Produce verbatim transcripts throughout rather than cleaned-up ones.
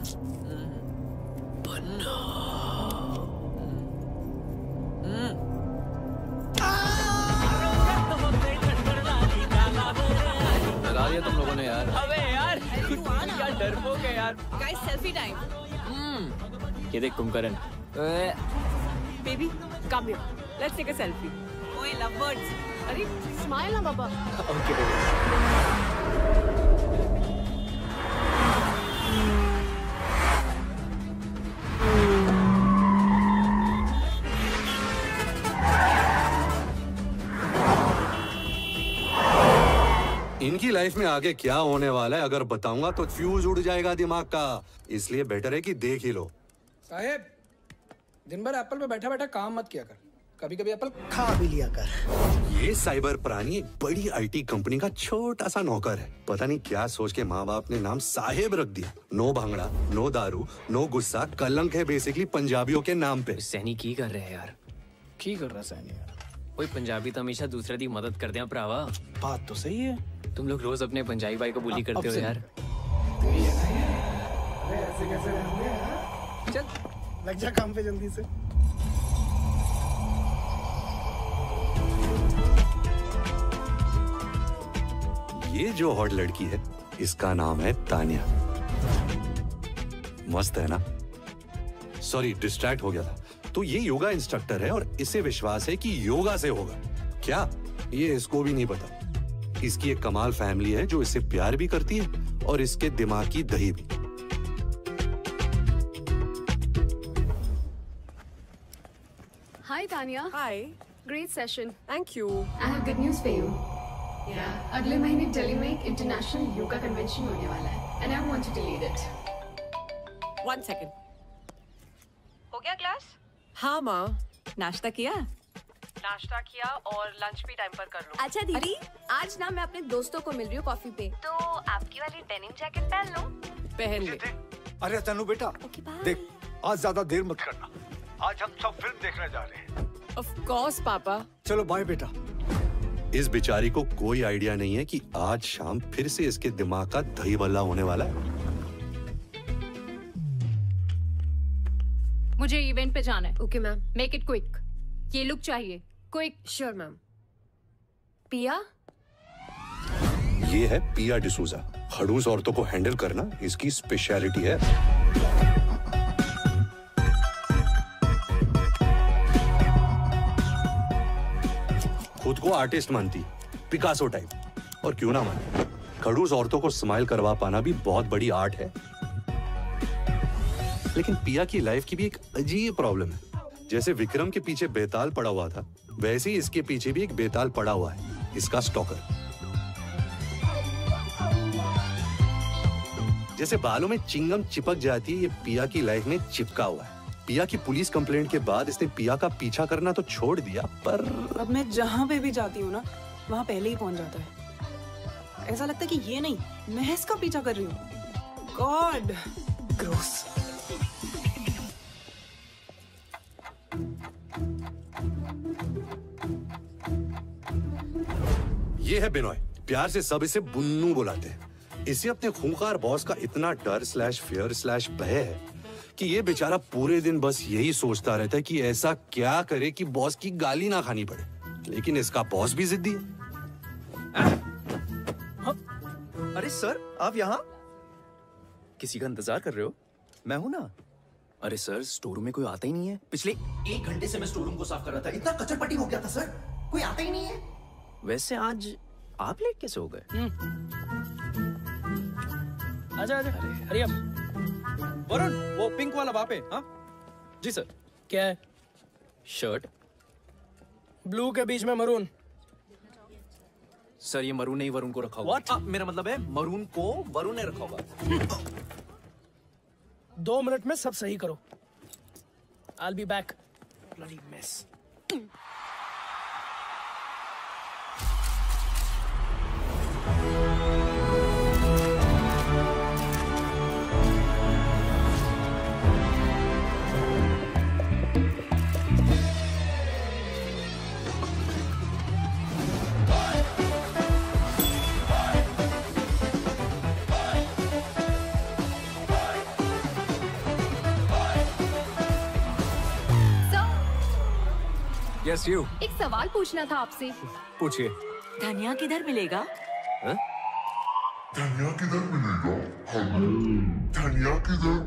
बन्ना। लगा दिया तुम लोगों ने यार। अबे यार क्या डरपोक है यार। Guys selfie time. ये देख Kumbhkaran. Baby come here, let's take a selfie. ओए लव बर्ड्स, अरे स्माइल ना बाबा। Okay baby. इनकी लाइफ में आगे क्या होने वाला है अगर बताऊंगा तो फ्यूज उड़ जाएगा दिमाग का, इसलिए बेटर है कि देख ही लो। साहेब, दिन भर एप्पल पे बैठा बैठा काम मत किया कर, कभी कभी एप्पल खा भी लिया कर। ये साइबर प्राणी एक बड़ी आईटी कंपनी का छोटा सा नौकर है। पता नहीं क्या सोच के माँ बाप ने नाम साहेब रख दिया। नो भांगड़ा, नो दारू, नो गुस्सा, कलंक है बेसिकली पंजाबियों के नाम पे। सैनी की कर रहे हैं यार। की कर रहा सैनी यार? कोई पंजाबी तो हमेशा दूसरे दी मदद करते हैं भरावा। बात तो सही है। तुम लोग रोज अपने पंजाबी भाई को बुली करते हो यार। ऐसे कैसे रहते हैं? चल लग जा काम पे जल्दी से। ये जो हॉट लड़की है इसका नाम है तानिया। मस्त है ना? सॉरी डिस्ट्रैक्ट हो गया था। तो ये योगा इंस्ट्रक्टर है और इसे विश्वास है कि योगा से होगा। क्या? ये इसको भी नहीं पता। इसकी एक कमाल फैमिली है जो इसे प्यार भी करती है और इसके दिमाग की दही भी। Hi Tanya. Hi. Great session. Thank you. I have good news for you. Yeah. अगले महीने दिल्ली में एक इंटरनेशनल योगा कन्वेंशन होने वाला है and I want you to lead it. One second. हो गया क्लास? हाँ माँ, नाश्ता किया? नाश्ता किया और लंच भी टाइम पर कर लो। अच्छा दीदी, आज ना मैं अपने दोस्तों को मिल रही हूँ कॉफी पे, तो आपकी वाली डेनिम जैकेट पहन लो। पहन ले। अरे तनु बेटा, देख आज ज्यादा देर मत करना, आज हम सब फिल्म देखने जा रहे हैं। ऑफ कोर्स पापा। चलो बाय बेटा। इस बेचारी को कोई आइडिया नहीं है कि आज शाम फिर से इसके दिमाग का दही बल्ला होने वाला है। मुझे इवेंट पे जाना है। Okay ma'am. Make it quick. ये लुक चाहिए क्विक। Sure ma'am. पिया? ये है पिया डिसूजा। खड़ूस औरतों को हैंडल करना इसकी स्पेशलिटी है। खुद को आर्टिस्ट मानती, पिकासो टाइप। और क्यों ना माने, खड़ूस औरतों को स्माइल करवा पाना भी बहुत बड़ी आर्ट है। लेकिन पिया की लाइफ की भी एक अजीब प्रॉब्लम है। जैसे विक्रम के पीछे बेताल पड़ा हुआ था, वैसे ही इसके पीछे भी एक बेताल पड़ा हुआ है, इसका स्टॉकर। जैसे बालों में चिंगम चिपक जाती है, ये पिया की लाइफ में चिपका हुआ है। पिया की पुलिस कंप्लेंट के बाद इसने पिया का पीछा करना तो छोड़ दिया, पर अब मैं जहाँ पे भी जाती हूँ ना, वहाँ पहले ही पहुँच जाता है। ऐसा लगता है कि ये नहीं, मैं इसका पीछा कर रही हूँ। God, gross. ये है बिनोय। प्यार से सब इसे बुन्नू बुलाते हैं। इसे अपने खूंखार बॉस का इतना डर स्लैश फियर स्लैश भय है कि ये बेचारा पूरे दिन बस यही सोचता रहता है कि ऐसा क्या करे कि बॉस की गाली ना खानी पड़े। लेकिन इसका बॉस भी जिद्दी है। अरे सर, आप यहाँ किसी का इंतजार कर रहे हो? मैं हूं ना। अरे सर, स्टोर रूम में कोई आता ही नहीं है। पिछले एक घंटे से मैं स्टोर रूम को साफ कर रहा था, इतना कचरपट्टी हो गया था सर, कोई आता ही नहीं है। वैसे आज आप लेट कैसे हो गए? आजा आजा, हरी अप। वरुण, वो पिंक वाला वहाँ पे। हाँ जी सर। क्या है? शर्ट ब्लू के बीच में मरून। सर ये मरून नहीं वरुण को रखा हुआ। What? मेरा मतलब है मरून को वरुण ने रखा होगा। दो मिनट में सब सही करो। I'll be back. Bloody mess. Yes you. एक सवाल पूछना था आपसे। पूछिए। धनिया किधर मिलेगा? हाँ? धनिया किधर मिलेगा? धनिया किधर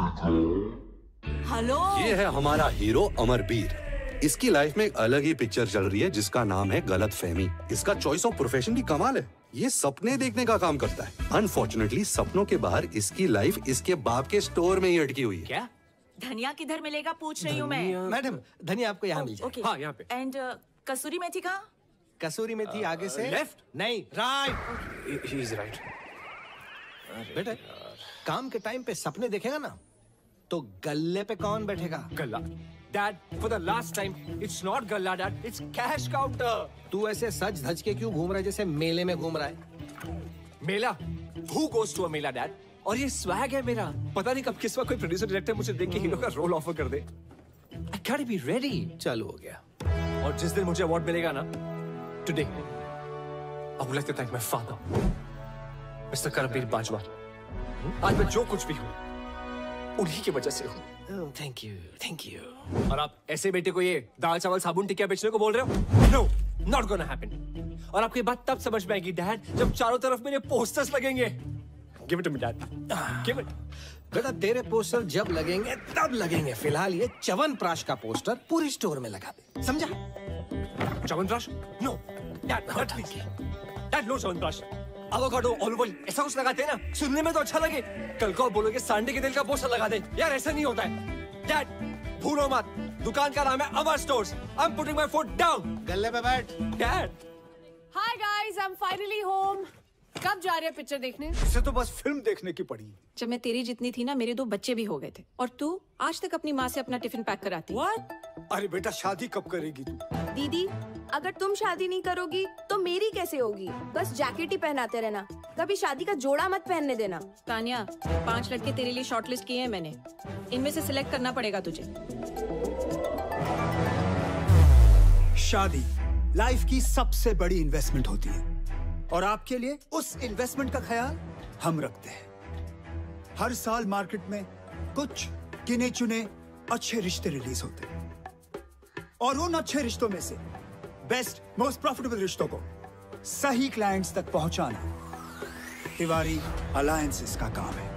मिलेगा? हेलो, ये है हमारा हीरो अमरवीर। इसकी लाइफ में एक अलग ही पिक्चर चल रही है जिसका नाम है गलत फहमी। इसका चॉइस ऑफ प्रोफेशन भी कमाल है। ये सपने देखने का काम करता है। अनफॉर्चुनेटली सपनों के बाहर इसकी लाइफ इसके बाप के स्टोर में ही अटकी हुई है। क्या? धनिया किधर मिलेगा पूछ रही हूँ मैं। मैडम, धनिया आपको यहाँ मिल ओके। हाँ, यहाँ पे। एंड कसूरी मेथी कहाँ? कसूरी मेथी आगे से लेफ्ट नहीं, राइट। He is right. बेटा, काम के टाइम पे सपने देखेगा ना तो गल्ले पे कौन बैठेगा? गल्ला। Dad, for the last time, it's not गल्ला Dad, it's cash counter. तू ऐसे सज धज के क्यों घूम रहा है जैसे मेले में घूम रहा है? मेला? Who goes to a Mela Dad? और ये स्वैग है मेरा। पता नहीं कब किस वक्त कोई प्रोड्यूसर डायरेक्टर मुझे देख के हीरो का रोल ऑफर कर दे। I gotta be ready. चालू हो गया। और जिस दिन मुझे अवार्ड मिलेगा ना, today, I would like to thank my father, mister Karamveer Bajwa. आज मैं जो कुछ भी हूँ, उन्हीं की वजह से हूँ। Thank you, thank you. और आप ऐसे बेटे को ये दाल चावल साबुन टिकिया बेचने को बोल रहे हो? No, not gonna happen. और आपकी बात तब समझ में आएगी डैड जब चारों तरफ मेरे पोस्टर्स लगेंगे। Give it to me, Dad. Give it. बेटा, तेरे पोस्टर जब लगेंगे तब लगेंगे। फिलहाल ये च्यवनप्राश का पोस्टर पूरी स्टोर में लगा दे, समझा? Chyawanprash? No, Dad, not please. Dad, no chyawanprash. Avocado, olive oil, ऐसा कुछ लगाते हैं ना, सुनने में तो अच्छा लगे। कल को बोलोगे सांडे के तेल का पोस्टर लगा दे। यार ऐसा नहीं होता है। डैड, भूलो मत, दुकान का नाम है Amar stores. I am putting my foot down. गल्ले पे बैठ। Dad. Hi guys, I am finally home. कब जा रहे हैं पिक्चर देखने? इसे तो बस फिल्म देखने की पड़ी। जब मैं तेरी जितनी थी ना, मेरे दो बच्चे भी हो गए थे। और तू आज तक अपनी माँ से अपना टिफिन पैक कराती। What? अरे बेटा, शादी कब करेगी तू? दीदी, अगर तुम शादी नहीं करोगी तो मेरी कैसे होगी? बस जैकेट ही पहनाते रहना, कभी शादी का जोड़ा मत पहनने देना। तानिया, पांच लड़के तेरे लिए शॉर्टलिस्ट किए हैं मैंने। इनमें से सिलेक्ट करना पड़ेगा तुझे। शादी लाइफ की सबसे बड़ी इन्वेस्टमेंट होती है और आपके लिए उस इन्वेस्टमेंट का ख्याल हम रखते हैं। हर साल मार्केट में कुछ गिने चुने अच्छे रिश्ते रिलीज होते हैं और उन अच्छे रिश्तों में से बेस्ट मोस्ट प्रॉफिटेबल रिश्तों को सही क्लाइंट्स तक पहुंचाना तिवारी अलायंसेस का काम है।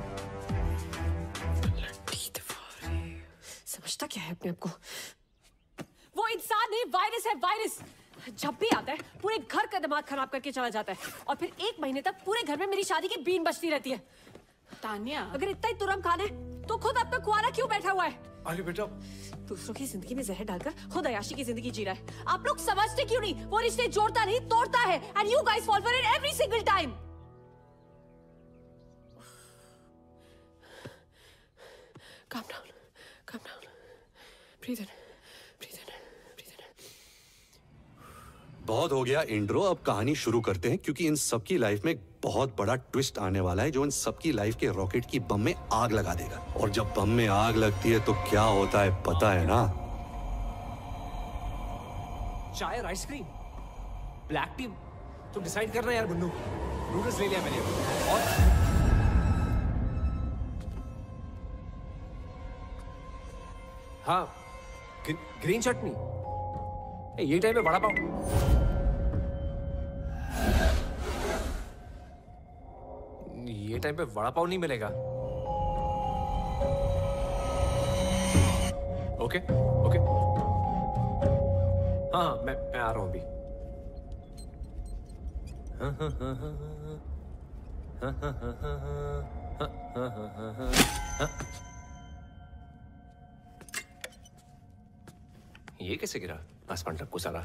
समझता क्या है अपने आप को? वो इंसान नहीं, वायरस है, वायरस। जब भी आता है पूरे घर का दिमाग खराब करके चला जाता है और फिर एक महीने तक पूरे घर में मेरी शादी की बीन बजती रहती है। तानिया, अगर इतना ही तुरम खाना है तो खुद अपना कुआरा क्यों बैठा हुआ है? अरे बेटा, दूसरों की जिंदगी में जहर डालकर खुद अयाशी की जिंदगी जी रहा है। आप लोग समझते क्यों नहीं? वो रिश्ते जोड़ता नहीं, तोड़ता है। And you guys fall for it every single time. Calm down, calm down. Breathe in, breathe in, breathe in. बहुत हो गया इंट्रो, अब कहानी शुरू करते हैं क्योंकि इन सबकी लाइफ में एक बहुत बड़ा ट्विस्ट आने वाला है जो इन सबकी लाइफ के रॉकेट की बम में आग लगा देगा। और जब बम में आग लगती है तो क्या होता है पता है ना? चाय और आइसक्रीम, ब्लैक टी, तुम डिसाइड करना यार बुन्नू। नूडल्स ले लिया मैंने और हाँ, ग्री, ग्रीन चटनी। ये टाइम में वड़ा पाव। ये टाइम पे वड़ा पाव नहीं मिलेगा। ओके ओके, हाँ हाँ, मैं मैं आ रहा हूँ अभी। हाँ हाँ हाँ हाँ हाँ हाँ हाँ हाँ हाँ हाँ हाँ हाँ। ये कैसे गिरा? आसमान टपको सारा।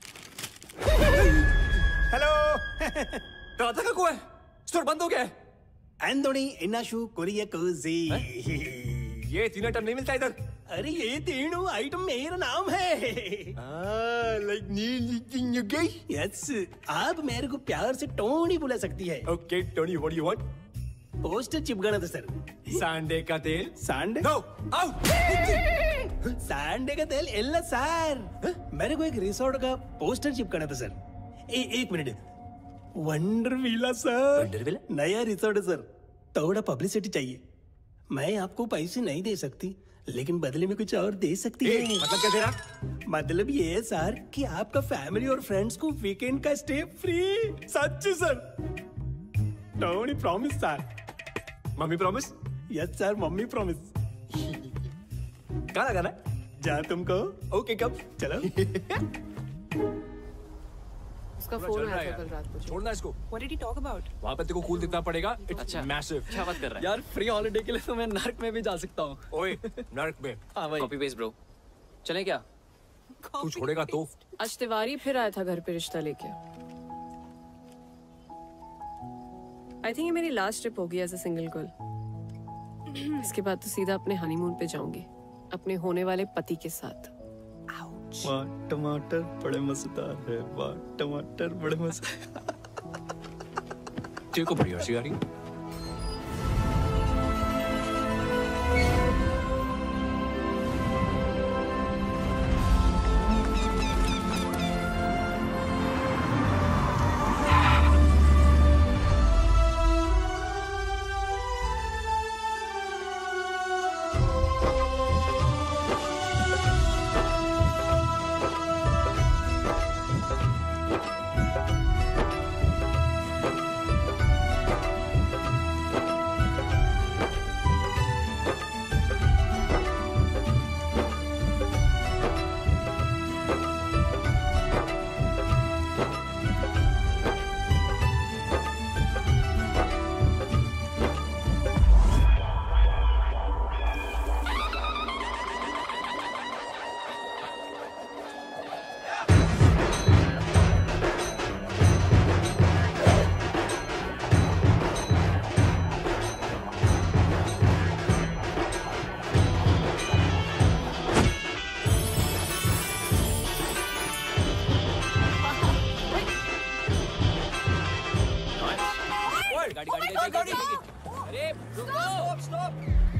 हेलो। राधा का कुआ है, स्टोर बंद हो गया है। एंडोनी इनाशु कोरिया कोजी। ये तीन आइटम नहीं मिलता इधर। अरे ये तीनों आइटम मेरा नाम है। लाइक नील गई। यस, आप मेरे को प्यार से टोनी बुला सकती है। Okay Tony, what do you want? Poster चिपकाना था सर। सांडे का तेल। सांडे? No, out. सांडे का तेल एल्ला सर। मेरे को एक रिसोर्ट का पोस्टर चिपकाना था सर। ए, एक minute. Wonder villa sir. Wonder villa? नया रिसोर्ट है सर, थोड़ा पब्लिसिटी चाहिए। मैं आपको पैसे नहीं दे सकती लेकिन बदले में कुछ और दे सकती है। मतलब क्या तेरा? मतलब ये है सर कि आपका फैमिली और फ्रेंड्स को वीकेंड का स्टे फ्री। सच sir. Tony promise sir. Mummy promise? Yes sir, mummy promise. कहाँ लगाना है? जहाँ तुमको। ओके कब? चलो। उसका फोन आया था कल रात को। छोड़ना इसको। What did he talk about? वहाँ पे तेरे को कूल दिखना पड़ेगा। अच्छा मैसिव। क्या बात कर रहा है? यार फ्री हॉलिडे के लिए तो मैं नर्क में भी जा सकता हूँ। ओए नर्क में। हाँ भाई। Copy paste bro. चलें क्या? तू छोड़ेगा तो? आज तिवारी फिर आया था घर पे रिश्ता लेके। आई थिंक ये मेरी लास्ट ट्रिप होगी एज अ सिंगल गर्ल। इसके बाद तो सीधा अपने हनीमून पे जाऊंगी अपने होने वाले पति के साथ। वाह टमाटर बड़े मजेदार है, वाह टमाटर बड़े मजेदार। तेरे को बड़ी हंसी आ रही है। गाड़ी गाड़ी गाड़ी गाड़ी अरे stop stop.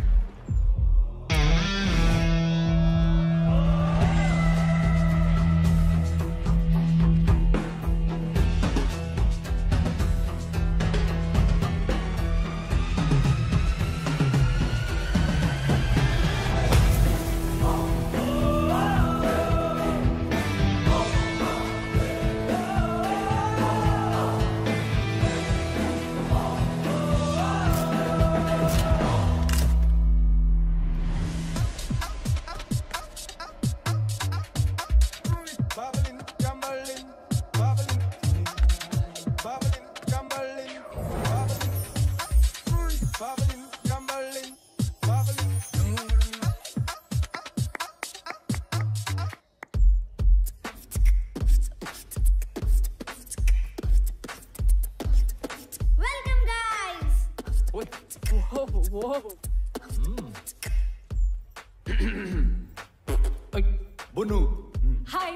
Bunnu. Hi.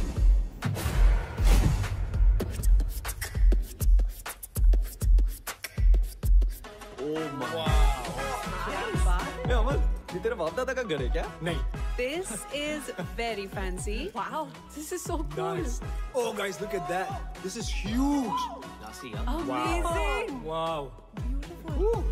Aman, ये तेरे बाप दादा का घर है क्या? नहीं। This is very fancy. Wow, this is so cool. Nice. Oh guys, look at that. This is huge. Amazing. Wow. Beautiful.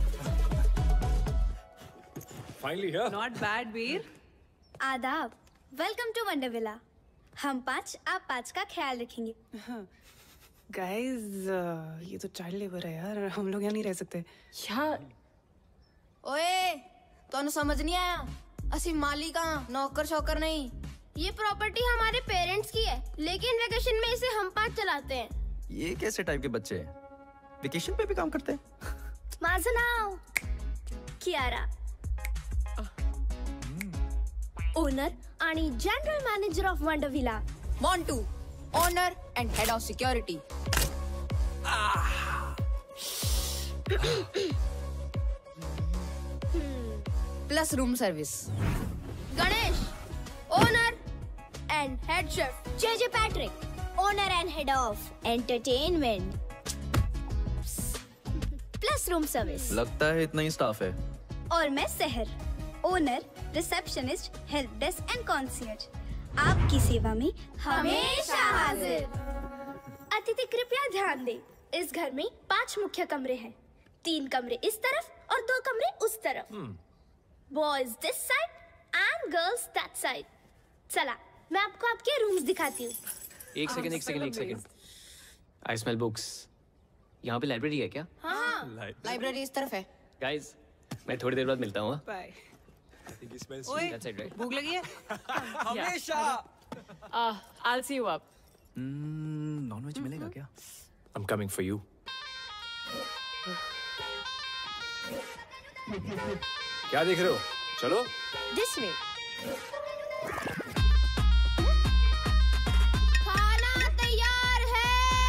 Finally here. Not bad, Veer. आदाब। Welcome to wonder villa. हम पाँच आप पाँच का ख्याल रखेंगे। Guys, uh, ये तो चाइल्ड लेबर है यार, हम लोग यहाँ नहीं रह सकते। यार ओए, तोनु समझ नहीं आया? असि मालिक नौकर शौकर नहीं। ये प्रॉपर्टी हमारे पेरेंट्स की है, लेकिन वेकेशन में इसे हम पाँच चलाते हैं। ये कैसे टाइप के बच्चे हैं? वेकेशन पे भी काम करते हैं? माजनाओ, कियारा, ओनर आणि general manager of wonder villa. Montu, owner and head of security. Plus room service. Ganesh, owner and head chef. JJ Patrick, owner and head of entertainment plus room service. लगता है इतना ही स्टाफ है। और मैं Sahar, owner, receptionist, help desk and concierge. आपकी सेवा में हमेशा हाजिर। अतिथि कृपया ध्यान दें, इस घर में पांच मुख्य कमरे हैं। तीन कमरे इस तरफ और दो कमरे उस तरफ। Boys this side and girls that side. चला, मैं आपको आपके रूम्स दिखाती हूँ. एक सेकंड एक सेकंड एक सेकंड. I smell books. यहाँ पे लाइब्रेरी है क्या? हाँ. लाइब्रेरी इस तरफ है. गाइस, मैं थोड़ी देर बाद मिलता हूँ. बाय. ओए, भूख लगी है? हमेशा. Uh, I'll see you up. Non veg मिलेगा क्या? I'm coming for you. क्या देख रहे हो? चलो. This way. खाना तैयार है.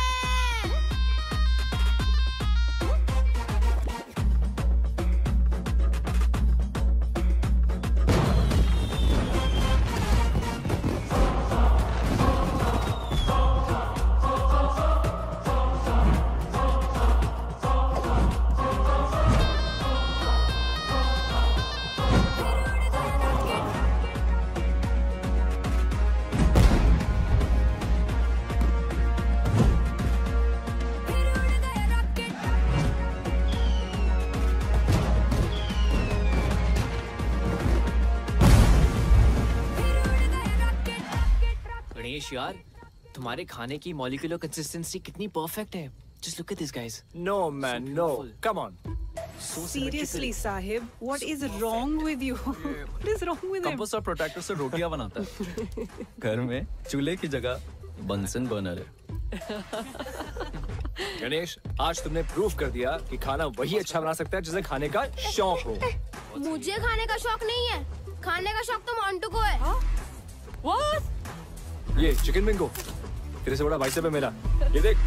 गणेश यार, तुम्हारे खाने की मॉलिक्यूलर कंसिस्टेंसी कितनी परफेक्ट है. Just look at this, guys. No man, no. Come on. Seriously, Sahib, what is wrong with you? What is wrong with him? Compost और प्रोटेक्टर से रोटियां बनाता है. घर में चूल्हे की जगह बंसन बर्नर है. गणेश, आज तुमने प्रूव कर दिया कि खाना वही अच्छा बना सकता है जिसे खाने का शौक हो. मुझे खाने का शौक नहीं है. खाने का शौक तो मोंटू को है. What? ये चिकन बिंगो. तेरे से बड़ा बाइसेप है मेरा. ये देख.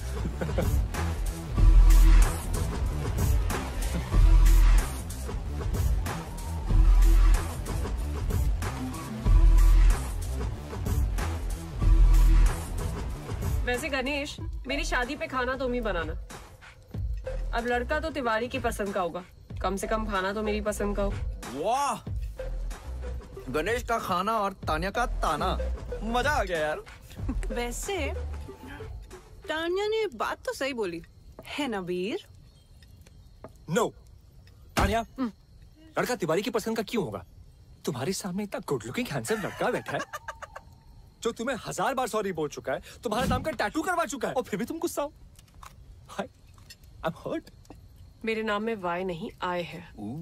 वैसे गणेश, मेरी शादी पे खाना तुम ही बनाना. अब लड़का तो तिवारी की पसंद का होगा. कम से कम खाना तो मेरी पसंद का हो. वाह, गणेश का खाना और तान्या का ताना. मजा आ गया यार. वैसे तान्या ने बात तो सही बोली है ना वीर? नो. तान्या, लड़का तिवारी की पसंद का क्यों होगा? तुम्हारे सामने इतना गुड लुकिंग हैंडसम लड़का बैठा है जो तुम्हें हजार बार सॉरी बोल चुका है, तुम्हारे नाम का टैटू करवा चुका है, और फिर भी तुम गुस्सा हो. Hi, I am hurt. मेरे नाम में वाई नहीं आए है.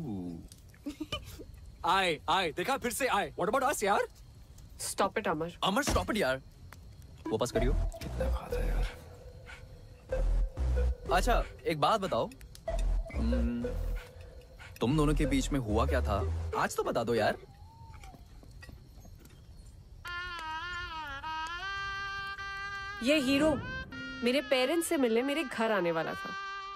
आए आए देखा, फिर से आए. व्हाट अबाउट अस यार? Stop it Amar. Amar stop it यार. वापस करियो. कितना खाता है यार. अच्छा, एक बात बताओ. hmm, तुम दोनों के बीच में हुआ क्या था? आज तो बता दो यार. ये हीरो मेरे पेरेंट्स से मिलने मेरे घर आने वाला था.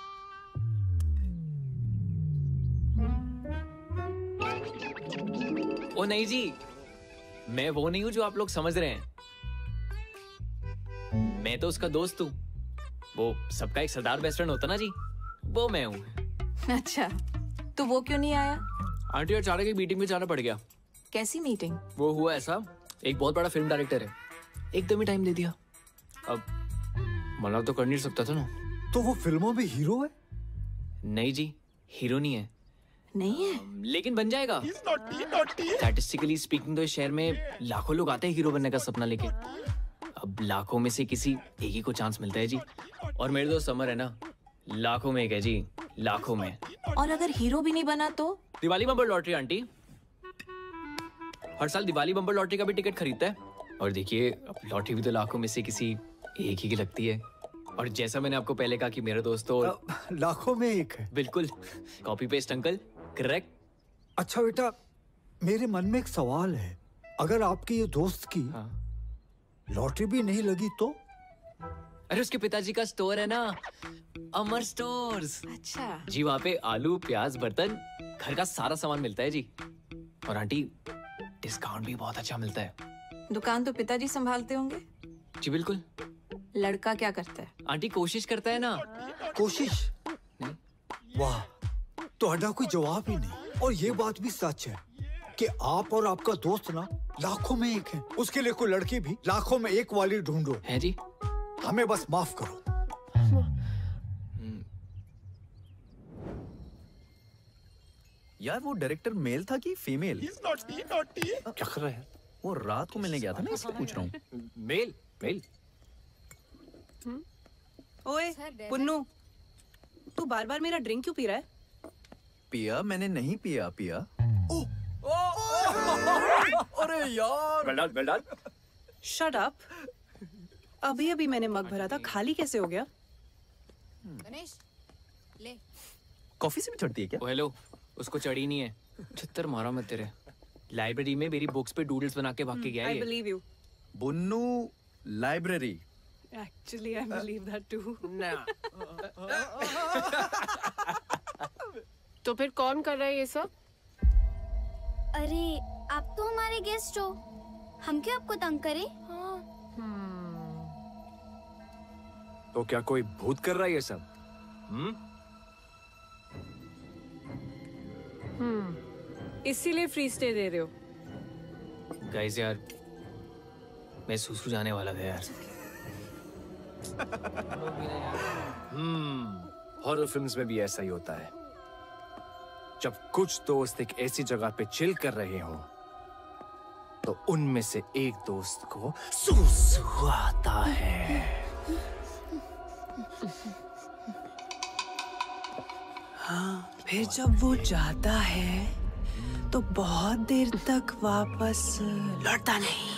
ओ नहीं जी, मैं वो नहीं हूँ जो आप लोग समझ रहे हैं. मैं तो उसका दोस्त हूँ. वो सबका एक सरदार बेस्ट फ्रेंड होता ना जी, वो मैं हूँ. अच्छा, तो वो क्यों नहीं आया? आंटी अचानक एक मीटिंग में जाना पड़ गया. कैसी मीटिंग? वो हुआ ऐसा, एक बहुत बड़ा फिल्म डायरेक्टर है, एकदम ही टाइम दे दिया. अब मना तो कर नहीं सकता था ना. तो वो फिल्मों में हीरो है? नहीं जी, हीरो नहीं है. नहीं है? लेकिन बन जाएगा. स्टैटिस्टिकली स्पीकिंग तो इस शहर में लाखों लोग आते हैं हीरो बनने का सपना लेके. अब लाखों में से किसी एक ही को चांस मिलता है जी. और मेरे दोस्त समर है ना, लाखों में एक है जी, लाखों में. और अगर हीरो भी नहीं बना तो? Diwali bumper lottery aunty. हर साल दिवाली बम्पर लॉटरी का भी टिकट खरीदता है. और देखिए, अब लॉटरी भी तो लाखों में से किसी एक ही की लगती है. और जैसा मैंने आपको पहले कहा कि मेरे दोस्तों लाखों में एक है. बिल्कुल, कॉपी पेस्ट अंकल, करेक्ट. अच्छा बेटा, मेरे मन में एक सवाल है. अगर आपके ये दोस्त की हाँ. लॉटरी भी नहीं लगी तो? अरे उसके पिताजी का स्टोर है ना, अमर स्टोर्स. अच्छा जी, वहाँ पे आलू, प्याज, बर्तन, घर का सारा सामान मिलता है जी. और आंटी, डिस्काउंट भी बहुत अच्छा मिलता है. दुकान तो पिताजी संभालते होंगे? जी बिल्कुल. लड़का क्या करता है? आंटी कोशिश करता है ना. कोशिश? वाह, तो अड्डा कोई जवाब ही नहीं. और ये बात भी सच है कि आप और आपका दोस्त ना लाखों में एक है. उसके लिए कोई लड़की भी लाखों में एक वाली ढूंढो. है जी. हमें बस माफ करो. यार वो डायरेक्टर मेल था कि फीमेल? क्या कर रहा है? वो रात को मिलने गया था ना, इसलिए पूछ रहा हूँ। मेल मेल ओए पुन्नू, तू बार बार मेरा ड्रिंक क्यों पी रहा है? पिया मैंने नहीं पिया पिया। अरे यार well done well done. Shut up. अभी अभी मैंने मग भरा था, खाली कैसे हो गया? गणेश ले। कॉफी से भी चढ़ती है क्या? ओ हेलो, उसको चढ़ी नहीं है। छत्तर मारा मत तेरे। लाइब्रेरी में मेरी बुक्स पे डूडल्स बना के भाग के गया I ये। believe you. Bunnu library. Actually, I believe that too. तो फिर कौन कर रहा है ये सब? अरे आप तो हमारे गेस्ट हो, हम क्यों आपको तंग करें? तो क्या कोई भूत कर रहा है ये सब? हम्म हम्म इसीलिए फ्री स्टे दे रहे हो? गाइस यार, मैं सुसु जाने वाला था यार। हम्म हॉरर फिल्म्स में भी ऐसा ही होता है। जब कुछ दोस्त एक ऐसी जगह पे चिल कर रहे हो तो उनमें से एक दोस्त को सुसु आता है। हाँ, फिर जब वो जाता है तो बहुत देर तक वापस लौटता नहीं,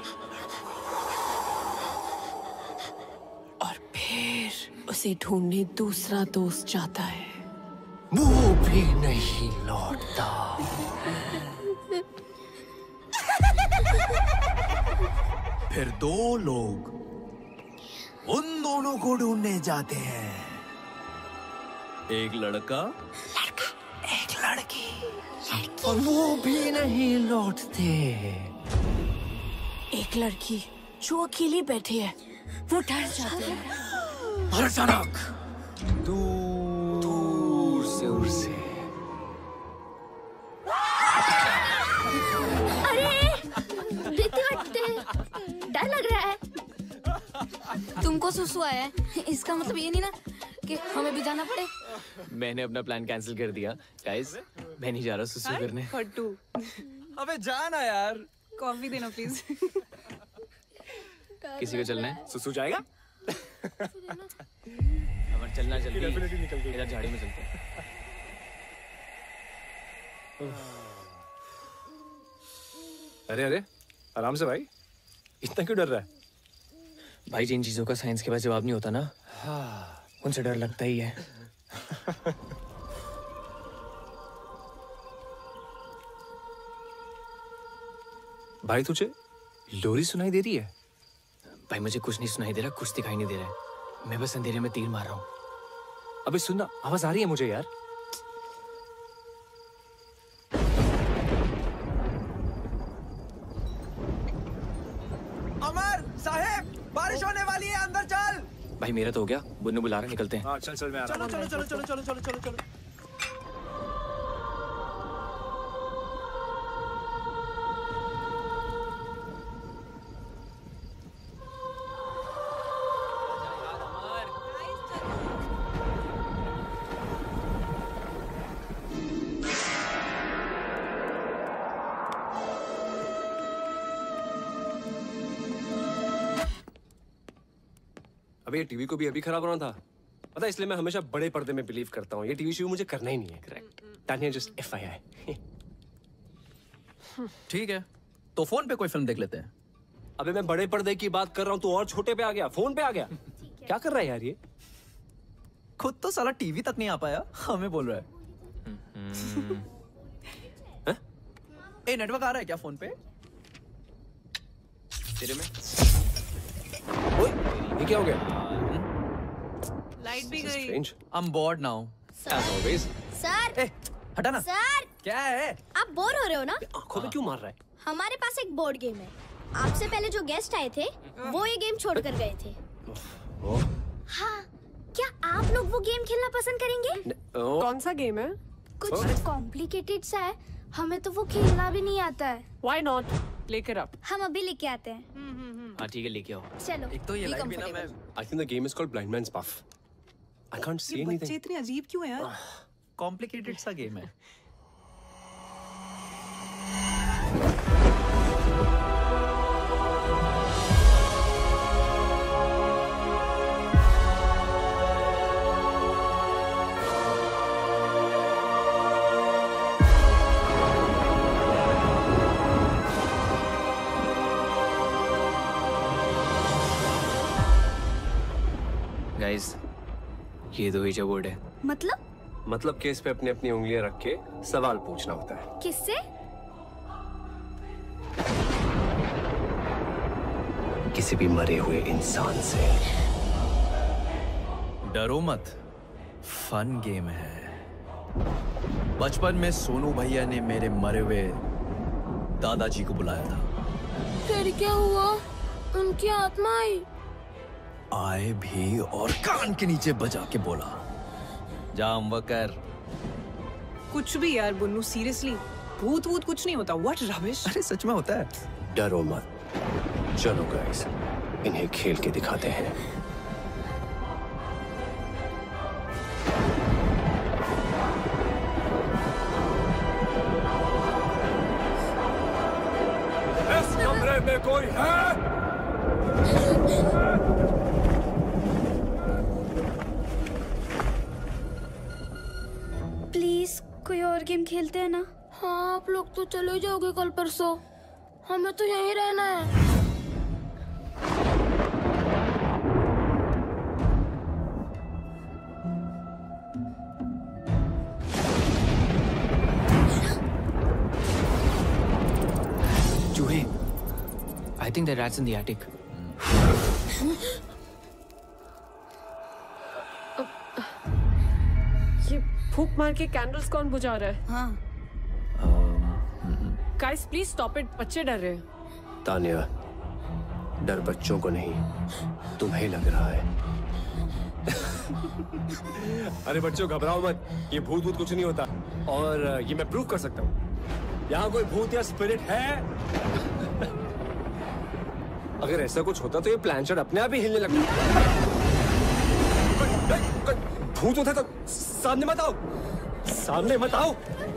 और फिर उसे ढूंढने दूसरा दोस्त जाता है, वो भी नहीं लौटता। फिर दो लोग उन दोनों को ढूंढने जाते हैं। एक लड़का, लड़का एक लड़की, लड़की और वो भी नहीं लौटते। एक लड़की जो अकेली बैठी है, वो डर जाती है। और अचानक दूर दूर से उड़ से अरे डर लग रहा है। तुमको सुसु आया है, इसका मतलब ये नहीं ना कि हमें भी जाना पड़े। मैंने अपना प्लान कैंसिल कर दिया। गाइस, मैं नहीं जा रहा सुसु करने। फट्टू। अबे जाना यार। कॉफी देना प्लीज। किसी को चलना है? सुसु जाएगा? अमर चलना जल्दी। इधर झाड़ी में चलते हैं। अरे अरे आराम से भाई, इतना क्यों डर रहा है? भाई जिन चीजों का साइंस के पास जवाब नहीं होता ना, उनसे डर लगता ही है। भाई तुझे लोरी सुनाई दे रही है? भाई मुझे कुछ नहीं सुनाई दे रहा, कुछ दिखाई नहीं दे रहा है। मैं बस अंधेरे में तीर मार रहा हूँ। अबे सुनना, आवाज आ रही है मुझे यार। अमर साहेब, बारिश होने वाली है, अंदर चल। भाई मेरा तो हो गया, बुन्नू बुला रहा, निकलते हैं। हाँ चल चल मैं आ रहा हूँ। चलो चलो चलो चलो चलो चलो चलो। अबे ये टीवी को भी अभी खराब होना था, पता है? इसलिए मैं हमेशा बड़े पर्दे में बिलीव करता हूँ। ये टीवी शो मुझे करना ही नहीं है। Correct. Tanya just F Y I. ठीक है, तो फोन पे कोई फिल्म देख लेते हैं। अबे मैं बड़े पर्दे की बात कर रहा हूँ, तू और छोटे पे आ गया, फोन पे आ गया। क्या कर रहा है यार ये? खुद तो साला टीवी तक नहीं आ पाया, हमें बोल रहा है। ए, नेटवर्क आ रहा है क्या फोन पे? तेरे में? ओए, ये क्या हो गया? लाइट भी गई। Strange. I'm bored now. As always. Sir, ए, हटा ना। सर, क्या है? आप बोर हो रहे हो ना? आंखों में क्यों मार रहा है? हमारे पास एक बोर्ड गेम है। आपसे पहले जो गेस्ट आए थे, वो ये गेम छोड़कर गए थे। हाँ, क्या आप लोग वो गेम खेलना पसंद करेंगे? कौन सा गेम है? कुछ कॉम्प्लिकेटेड सा है, हमें तो वो खेलना भी नहीं आता है। Why not? लेकर आप। हम अभी लेके आते हैं। हाँ ठीक है, लेके आओ। चलो। एक तो ये be लाइट भी ना, मैं comfortable। I think the game is called Blind Man's Buff. I can't see ये बच्चे anything. इतने अजीब क्यों हैं यार? कॉम्प्लिकेटेड सा गेम है। गाइस, ये दो ही जो बोर्ड है। मतलब? मतलब केस पे अपनी अपनी उंगलियां रख के सवाल पूछना होता है। किससे? किसी भी मरे हुए इंसान से। डरो मत, फन गेम है। बचपन में सोनू भैया ने मेरे मरे हुए दादाजी को बुलाया था। फिर क्या हुआ? उनकी आत्मा आई। आए भी और कान के नीचे बजा के बोला, जाम वकर। कुछ भी यार बुन्नू, सीरियसली भूत वूत कुछ नहीं होता। What rubbish. अरे सच में होता है। डरो मत, चलो गाइस, इन्हें खेल के दिखाते हैं। इस कमरे में कोई है? प्लीज कोई और गेम खेलते हैं ना? हाँ, आप लोग तो चले जाओगे कल परसों, हमें तो यहीं रहना है। चूहे, I think the rat's in the attic. ये फूंक मार के कैंडल्स कौन बुझा रहा है? हाँ। गाइस प्लीज स्टॉप इट, बच्चे डर रहे हैं। तानिया, डर बच्चों को नहीं, तुम्हें लग रहा है। अरे बच्चों घबराओ मत, ये भूत भूत कुछ नहीं होता, और ये मैं प्रूव कर सकता हूँ। यहाँ कोई भूत या स्पिरिट है? अगर ऐसा कुछ होता तो ये प्लानचेट अपने आप ही हिलने लगता। भूत होता तो सामने मत आओ, सामने मत आओ।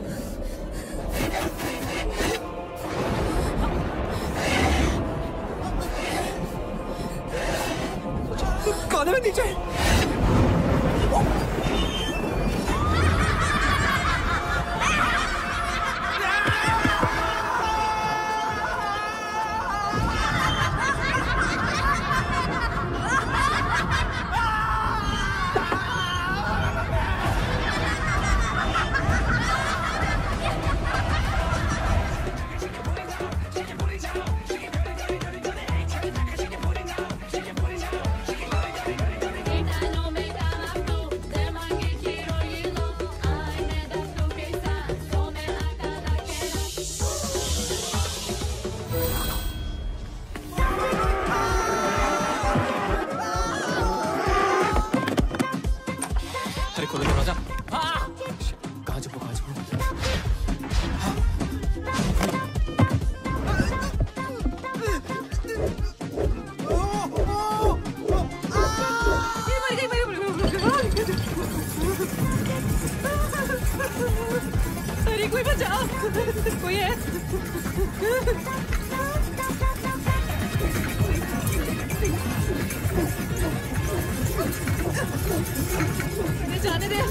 कान में नीचे। अरे कोई बचाओ, कोई है? जाने दे।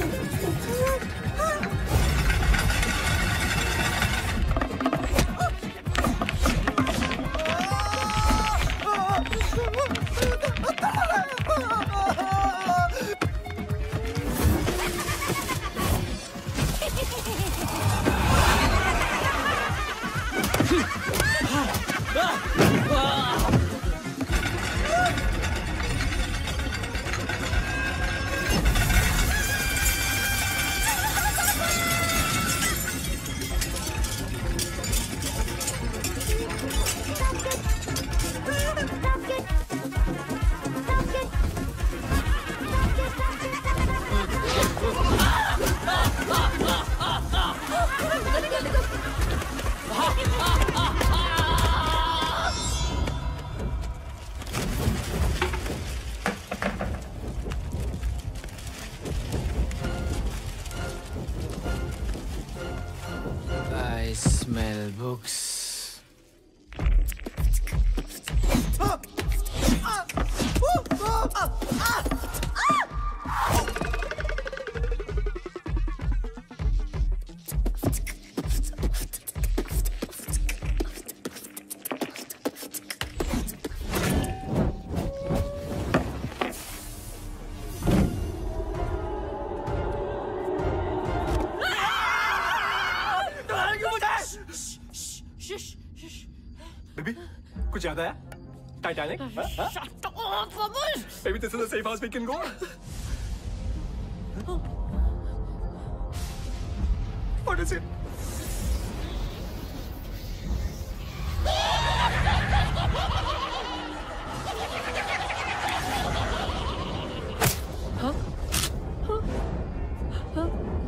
I smell books. कुछ याद आया? Titanic? Shut up, Babush! Maybe this is the safe house we can go. What is it? Huh? Huh? Huh?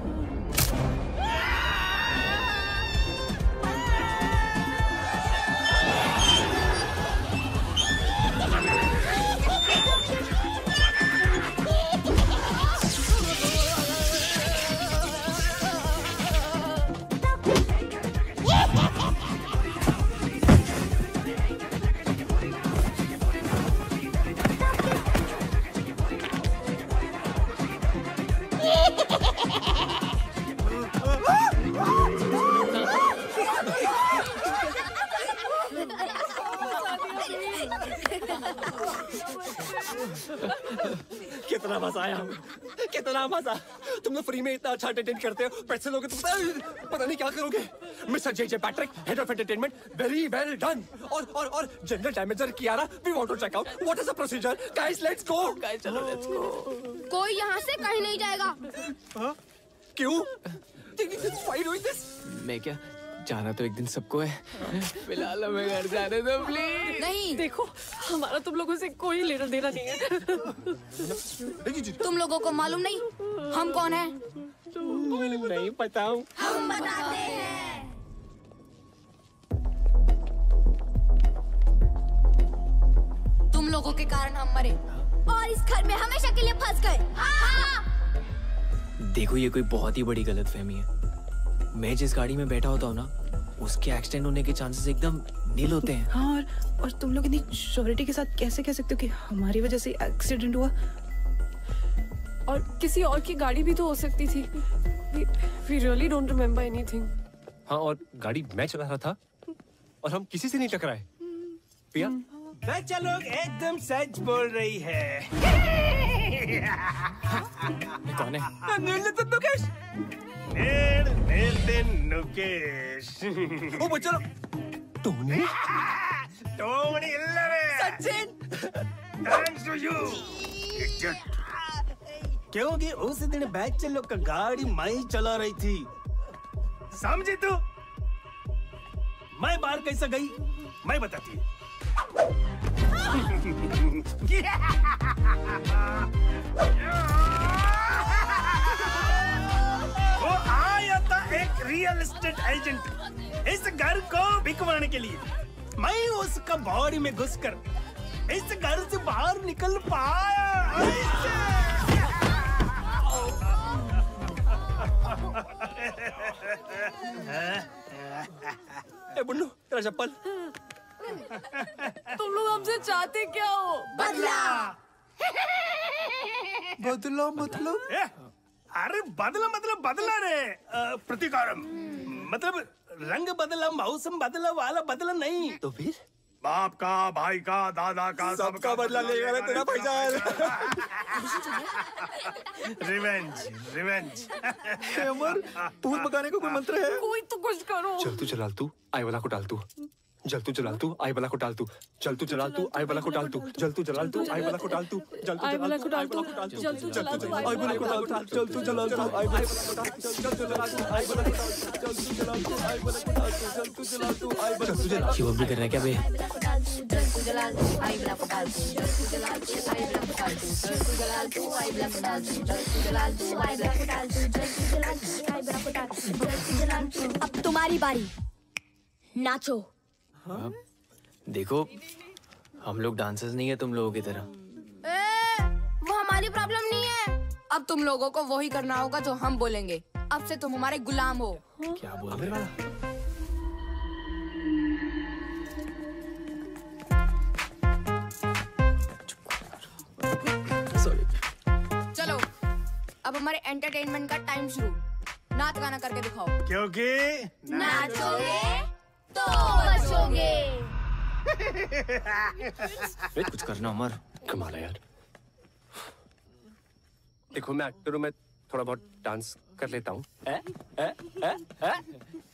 कितना मजा आया, कितना मजा। तुम लोग फ्री में इतना अच्छा एंटरटेन करते हो, पैसे लोगे तो पता, पता नहीं क्या करोगे। Mister J J Patrick, head of entertainment, very well done. और और और general damager Kiara, we want to check out what is the procedure. Guys let's go. Guys चलो लेट्स गो। कोई यहाँ से कहीं नहीं जाएगा। हाँ? क्यों? Why doing this? मैं क्या जाना तो एक दिन सबको है, फिलहाल हमें घर जाने दो प्लीज। नहीं देखो, हमारा तुम लोगों से कोई लेना देना नहीं है। तुम लोगों को मालूम नहीं हम कौन हैं? नहीं पता हूँ। हम बताते हैं। तुम लोगों के कारण हम मरे और इस घर में हमेशा के लिए फंस गए। देखो ये कोई बहुत ही बड़ी गलतफहमी है। मैं जिस गाड़ी में बैठा होता हूँ ना, उसके एक्सीडेंट होने के चांसेस एकदम नील होते हैं। हाँ, और और तुम लोग इतनी श्योरिटी के साथ कैसे कह सकते हो कि हमारी वजह से एक्सीडेंट हुआ? और किसी और की गाड़ी भी तो हो सकती थी। We, we really don't remember anything. हाँ, और गाड़ी मैं चला रहा था और हम किसी से नहीं टकराए। पिया? बच्चा लोग एकदम सच बोल रही है। कौन है? नीलते नुकेश। नील नीलते नुकेश। ओ बच्चा लोग। टोनी? टोनी इल्लवे। सचिन। Thanks to you. क्योंकि उस दिन बच्चे लोग का गाड़ी मैं चला रही थी। समझी तू? मैं बाहर कैसे गई? मैं बताती। वो आया था एक रियल एस्टेट एजेंट इस घर को बिकवाने के लिए। मैं उसका बॉडी में घुसकर इस घर से बाहर निकल पाया। ए बुन्नू, तेरा चप्पल। तुम लोग हमसे चाहते क्या हो? बदला। बदला मतलब? अरे बदला मतलब बदला रे, प्रतिकारम मतलब रंग बदला, मौसम बदला वाला बदला नहीं। तो फिर बाप का, भाई का, दादा का, सबका बदला लेगा ना तेरा भाईजान। Revenge, revenge. अमर, भूत भगाने का कोई मंत्र है? कोई तो कुछ करो। चल तू जलाल तू, आई वाला को डाल तू। जल तू जलाल तू, आई वाला को डाल तू। जल तू जलाल तू, आई वाला को डाल तू। जल तू जलाल तू, आई वाला को डाल तू। जल तू जलाल तू, आई वाला को डाल तू। जल तू जलाल तू, आई वाला को डाल तू। जल तू जलाल तू, आई वाला को डाल तू। जल तू जलाल तू, आई वाला को डाल तू। जल तू जलाल तू, आई वाला को डाल तू। जल तू जलाल तू, आई वाला को डाल तू। शिवम भी कर रहा है क्या बे? जल तू जलाल तू, आई वाला को डाल तू। जल तू जलाल तू, आई वाला को डाल तू। जल तू जलाल तू, आई वाला को डाल तू। जल तू जलाल तू, आई वाला को डाल तू। जल तू जलाल तू, आई वाला को डाल तू। जल तू जलाल तू। अब तुम्हारी बारी, नाचो। हाँ? देखो, हम लोग डांसर्स नहीं है तुम लोगों की तरह। ए, वो हमारी प्रॉब्लम नहीं है। अब तुम लोगों को वही करना होगा जो हम बोलेंगे। अब से तुम हमारे गुलाम हो। क्या बोल रहे हो? चलो, अब हमारे एंटरटेनमेंट का टाइम शुरू। नाच गाना करके दिखाओ। क्योंकि नाचोगे तो बचोगे। कुछ करना अमर। कमाल है यार। देखो मैं एक्टर हूँ, मैं थोड़ा बहुत डांस कर लेता हूँ।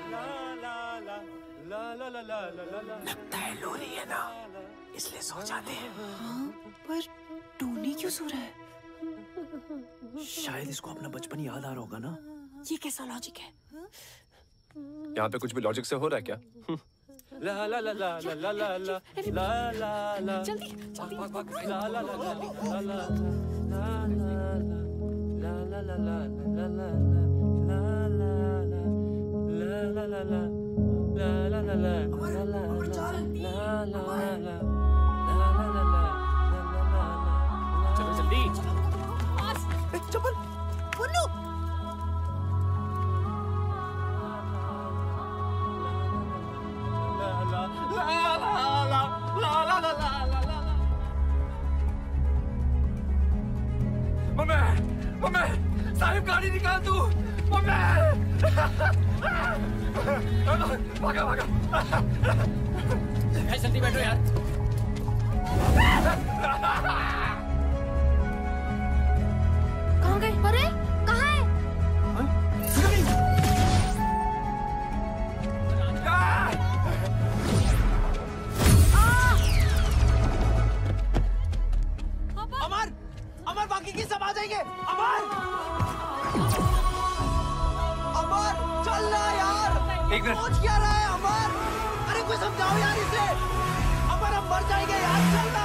लगता है लो रही है ना, इसलिए सो जाते हैं। हाँ, पर टोनी क्यों सो रहा है? शायद इसको अपना बचपन याद आ रहा होगा ना। ये कैसा लॉजिक है? यहाँ पे कुछ भी लॉजिक से हो रहा है क्या? ला ला ला ला ला ला ला ला ला ला ला जल्दी जल्दी ला ला ला ला ला ला ला ला ला ला चलो जल्दी। चप्पल पुन्नू मम्मी मम्मी साहिब गाड़ी निकाल तू मम्मी भागा भागा जल्दी बैठो यार। कहाँ गए? अरे कहाँ है? अमर अमर बाकी की सब आ जाएंगे। अमर अमर चल ना यार। एक मिनट। सोच क्या रहा है अमर? अरे कोई समझाओ यार इसे। अमर हम मर जाएंगे यार, चल ना।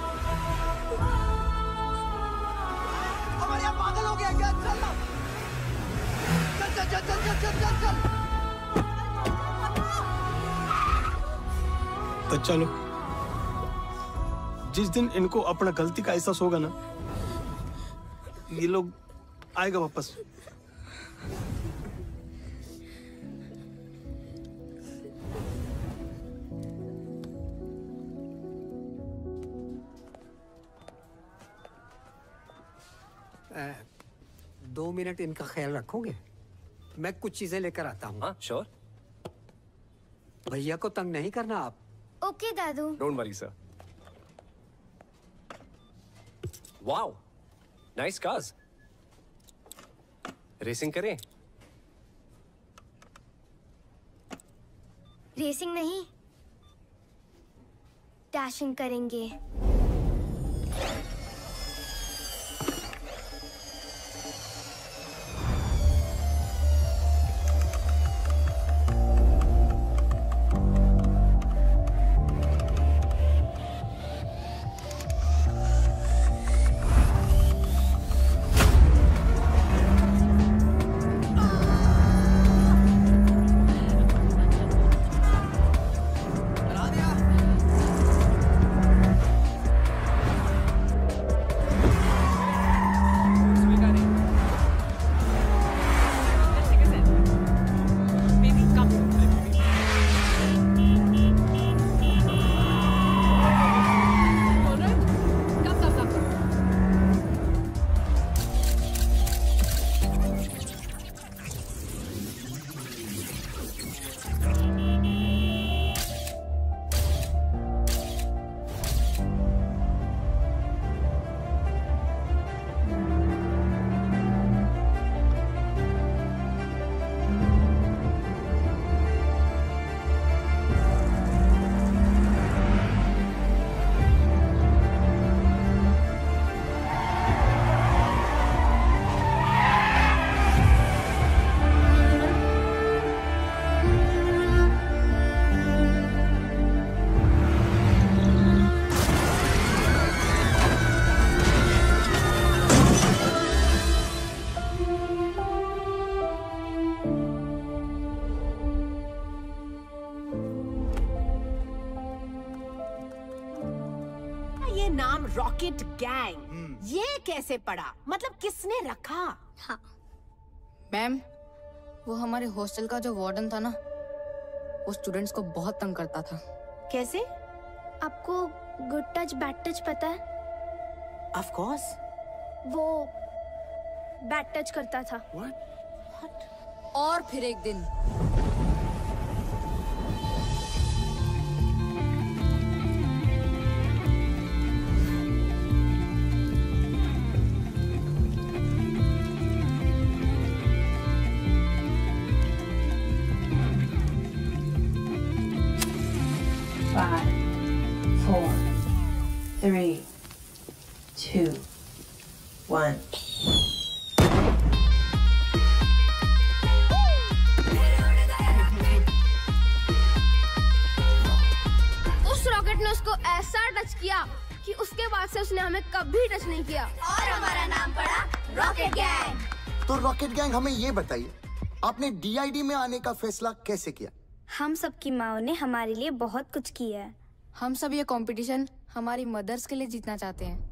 अमर यार पागल हो गया क्या? चल ना। चल चल चल चल चल चल चल चल। तो चलो, जिस दिन इनको अपना गलती का एहसास होगा ना, ये लोग आएगा वापस। दो मिनट इनका ख्याल रखोगे? मैं कुछ चीजें लेकर आता हूँ। हाँ श्योर। भैया को तंग नहीं करना आप। ओके दादू। Don't worry sir. Wow, nice cars. Racing करें? रेसिंग नहीं, डैशिंग करेंगे। रॉकेट गैंग, ये कैसे पड़ा? मतलब किसने रखा? हाँ मैम, वो हमारे हॉस्टल का जो वार्डन था ना, वो स्टूडेंट्स को बहुत तंग करता था। कैसे? आपको गुड टच बैड टच पता है? Of course. वो बैड टच करता था। What? और फिर एक दिन Five, four, three, two, one. उस रॉकेट ने उसको ऐसा टच किया कि उसके बाद से उसने हमें कभी टच नहीं किया और हमारा नाम पड़ा रॉकेट गैंग। तो रॉकेट गैंग, हमें ये बताइए, आपने डी आई डी में आने का फैसला कैसे किया? हम सबकी माओ ने हमारे लिए बहुत कुछ किया है। हम सब ये कंपटीशन हमारी मदर्स के लिए जीतना चाहते हैं।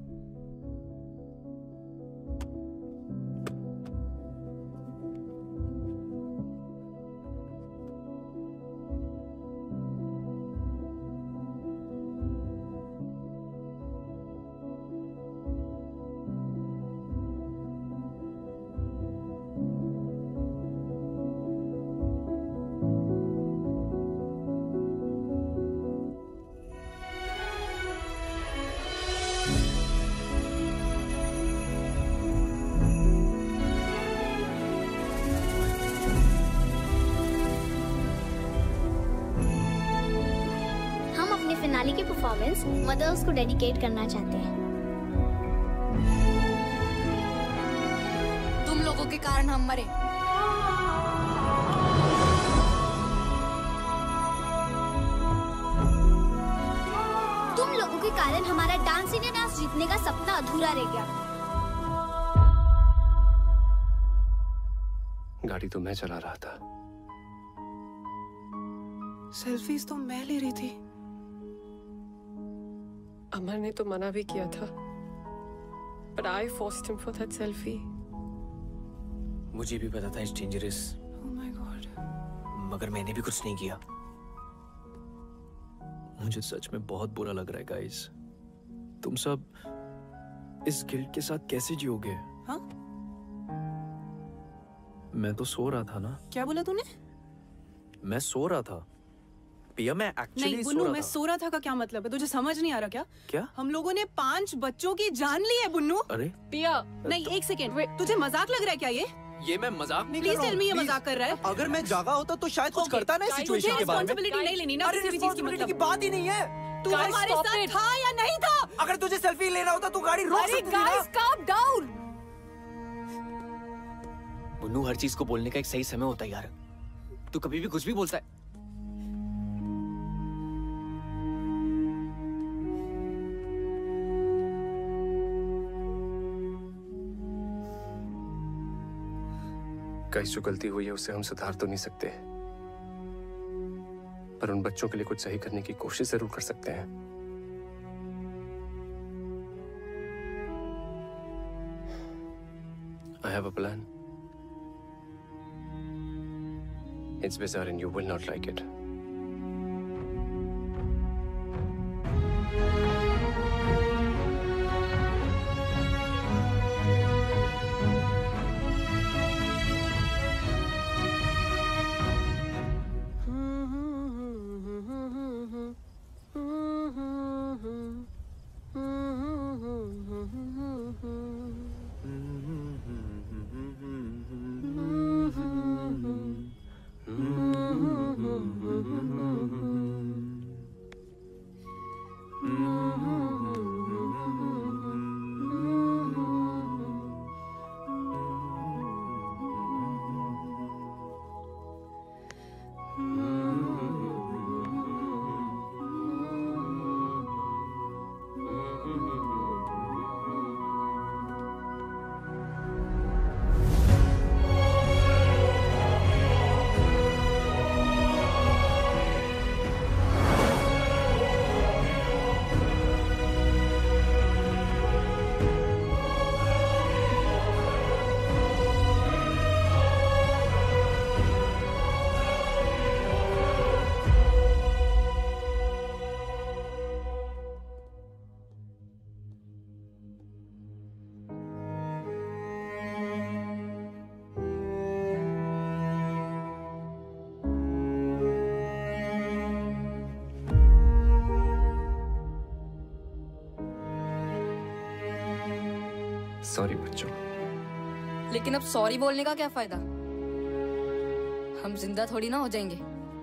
फिनाले की परफॉर्मेंस मदर्स को डेडिकेट करना चाहते हैं। तुम लोगों के कारण हम मरे। तुम लोगों के कारण हमारा डांस इंडिया डांस जीतने का सपना अधूरा रह गया। गाड़ी तो मैं चला रहा था। सेल्फीज तो मैं ले रही थी। अमर ने तो मना भी किया था, but I forced him for that selfie. मुझे भी पता था it's dangerous. Oh my God. मगर मैंने भी कुछ नहीं किया। मुझे सच में बहुत बुरा लग रहा है गाइस। तुम सब इस गिल्ट के साथ कैसे जियोगे? हाँ? मैं तो सो रहा था ना। क्या बोला तूने? मैं सो रहा था पिया, मैं एक्चुअली नहीं सो बुन्नू, रहा मैं था। सो रहा था का क्या मतलब है? तुझे समझ नहीं आ रहा क्या? क्या? हम लोगों ने पांच बच्चों की जान ली है बुन्नू। अरे पिया नहीं, एक सेकेंड, तुझे मजाक लग रहा है क्या ये? ये मैं मजाक नहीं कर प्लीज रहा टेल मी, ये हूँ, मजाक कर रहा है? अगर मैं जागा होता तो शायद कुछ करता ना इस सिचुएशन के बारे में। रिस्पांसिबिलिटी नहीं लेनी ना अरे किसी भी चीज की, रिस्पांसिबिलिटी मतलब की बात ही नहीं है। तू Guys, हमारे stop साथ it. था या नहीं था? अगर तुझे सेल्फी लेना होता तो गाड़ी रोक अरे सकती थी ना। Guys calm down. बुन्नू, हर चीज को बोलने का एक सही समय होता है यार। तू कभी भी कुछ भी बोलता है। गाइस, जो गलती हुई है उसे हम सुधार तो नहीं सकते, पर उन बच्चों के लिए कुछ सही करने की कोशिश जरूर कर सकते हैं। I have a plan. It's bizarre and you will not like it. Sorry बच्चों। लेकिन अब सॉरी बोलने का क्या फायदा? हम जिंदा थोड़ी ना हो जाएंगे।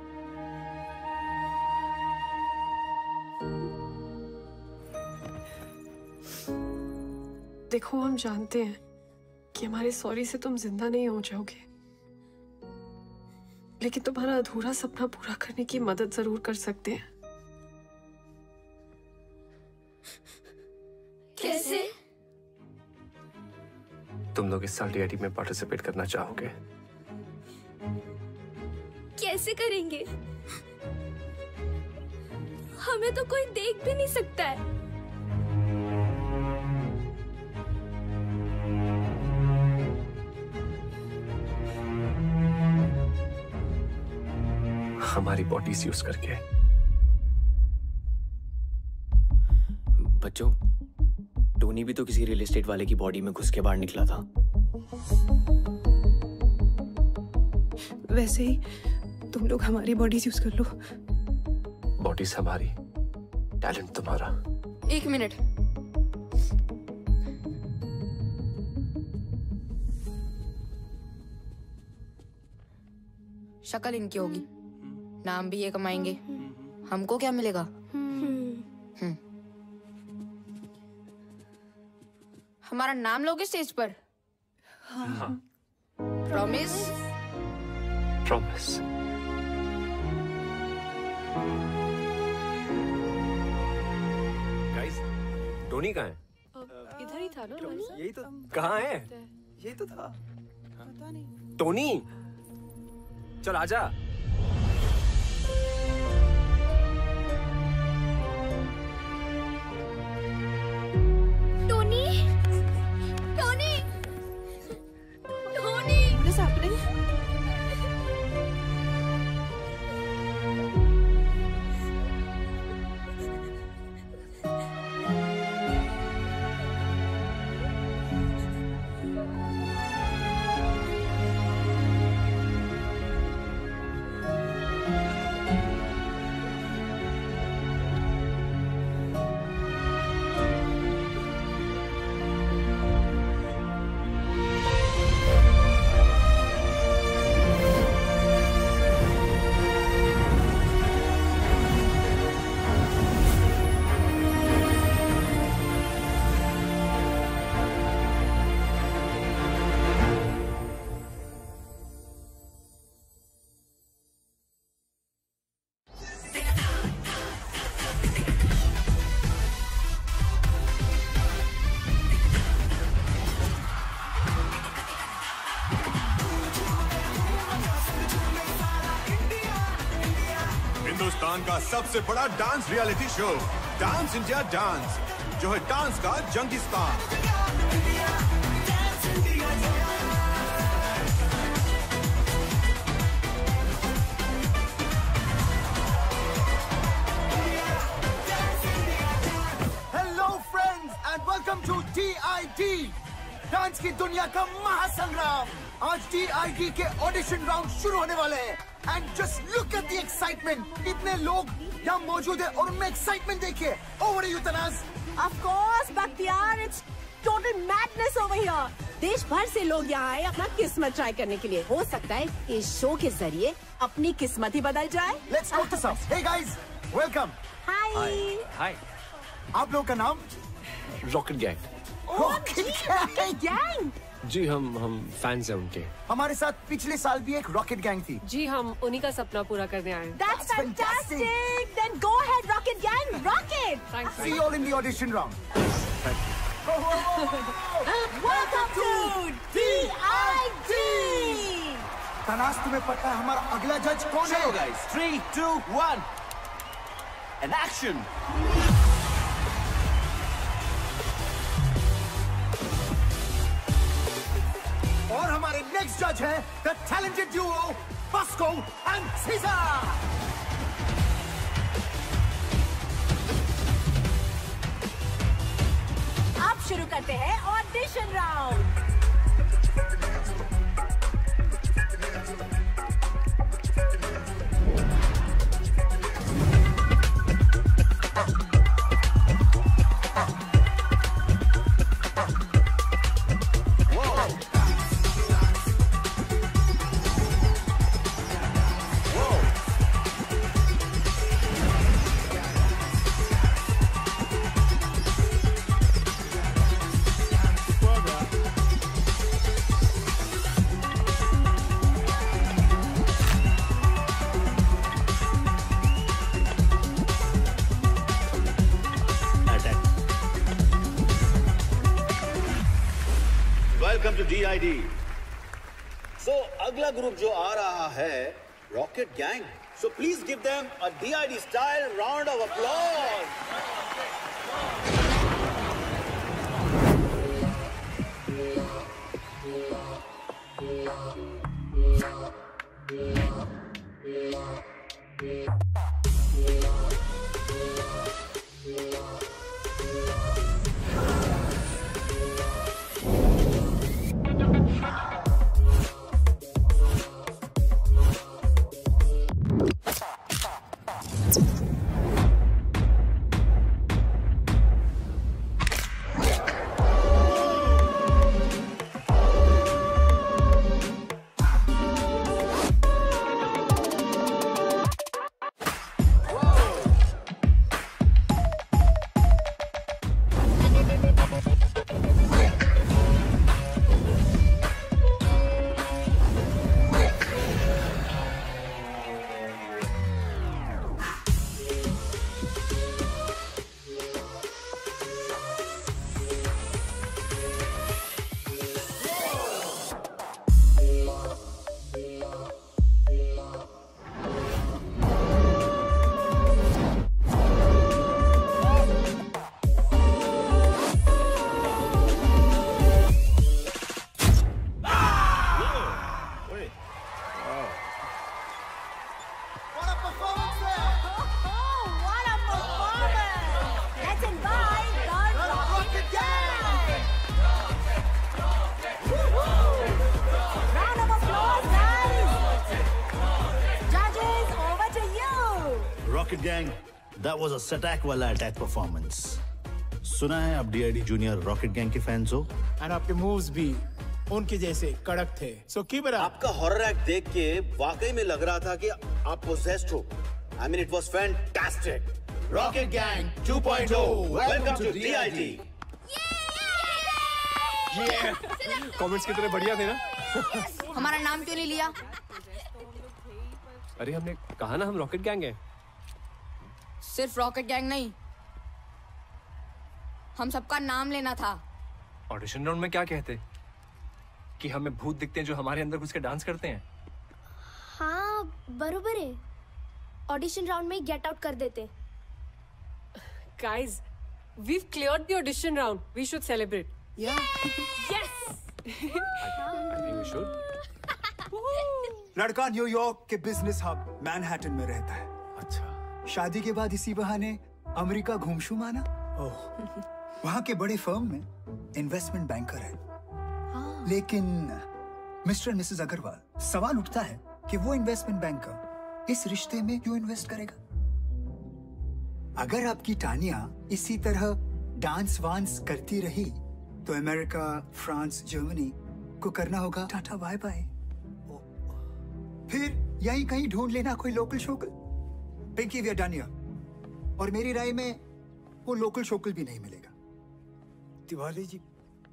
देखो, हम जानते हैं कि हमारे सॉरी से तुम जिंदा नहीं हो जाओगे, लेकिन तुम्हारा अधूरा सपना पूरा करने की मदद जरूर कर सकते हैं। कैसे? तुम लोग इस साल डीआईडी में पार्टिसिपेट करना चाहोगे? कैसे करेंगे? हमें तो कोई देख भी नहीं सकता है। हमारी बॉडीज यूज करके। बच्चों, टोनी भी तो किसी रियल एस्टेट वाले की बॉडी में घुस के बाहर निकला था। वैसे ही तुम लोग हमारी बॉडीज यूज कर लो। बॉडीज हमारी, टैलेंट तुम्हारा। एक मिनट, शक्ल इनकी होगी, नाम भी ये कमाएंगे, हमको क्या मिलेगा? हम्म। हमारा नाम लोगे स्टेज पर? हाँ। प्रॉमिस? प्रॉमिस। गाइस, टोनी कहाँ है? इधर ही था ना? यही तो। कहाँ है? यही तो था। पता नहीं। टोनी, चल आजा। Tony, Tony, Tony. What is happening? Hindustan का सबसे बड़ा dance reality show dance India dance, जो है डांस का जंगिस्तान। Hello friends and welcome to D I D, dance की दुनिया का महासंग्राम। आज डी आई डी के ऑडिशन राउंड शुरू होने वाले हैं and just look at the excitement. इतने लोग यहाँ मौजूद हैं और उनमें एक्साइटमेंट देखिए। Over you Tanaz. Of course, Bakhtiyar, it's total madness over here. देश भर से लोग यहाँ आए अपना किस्मत ट्राई करने के लिए। हो सकता है इस शो के जरिए अपनी किस्मत ही बदल जाए। Let's go to some. Hey guys, welcome. Hi. Hi. आप लोगों का नाम? Rocket gang. Rocket gang? जी हम हम फैंस हैं उनके। हमारे साथ पिछले साल भी एक रॉकेट गैंग थी। जी हम उन्हीं का सपना पूरा करने आए हैं। That's fantastic. Then go ahead, Rocket Gang. Rocket. Thanks. See you all in the audition round. Welcome to D I D. Tanaz, तुम्हें पता है हमारा अगला जज कौन है? Chalo guys, three, two, one, and action. और हमारे नेक्स्ट जज है the talented duo Bosco and Caesar. अब शुरू करते हैं audition round. Welcome to D I D. So अगला ग्रुप जो आ रहा है rocket gang, so please give them a D I D style round of applause. Gang, that was a सटैक वाला अटैक परफॉर्मेंस। सुना है आप D I D junior rocket gang के फैंस हो? एंड आपके मूव्स भी उनके जैसे कड़क थे। सो कीप इट अप। आपका हॉरर एक्ट देख के वाकई में लग रहा था कि आप पोसेस्ड हो। I mean it was fantastic. Rocket gang two point O, welcome to D I D. Comments कितने बढ़िया थे ना। हमारा नाम क्यों नहीं लिया? अरे हमने कहा ना हम रॉकेट गैंग है। सिर्फ रॉकेट गैंग नहीं, हम सबका नाम लेना था। ऑडिशन राउंड में क्या कहते कि हमें भूत दिखते हैं जो हमारे अंदर घुस के डांस करते हैं? हाँ बरोबर है। ऑडिशन राउंड में गेट आउट कर देते। Guys, we've cleared the audition round. We should celebrate. Yeah. Yes. I think we should. लड़का न्यूयॉर्क के बिजनेस हब मैनहट्टन में रहता है। अच्छा। शादी के बाद इसी बहाने अमेरिका घूमशू माना। ओह। वहाँ के बड़े फर्म में इन्वेस्टमेंट बैंकर है। हाँ। लेकिन मिस्टर एंड मिसेस अग्रवाल, सवाल उठता है कि वो इन्वेस्टमेंट बैंकर इस रिश्ते में क्यों इन्वेस्ट करेगा? अगर आपकी टानिया इसी तरह डांस वांस करती रही तो अमेरिका, फ्रांस, जर्मनी को करना होगा टाटा बाय बाय। फिर यहीं कहीं ढूंढ लेना कोई लोकल शोकल। Pinky we are done here. और मेरी राय में वो लोकल शोकल भी नहीं मिलेगा। तिवारी जी,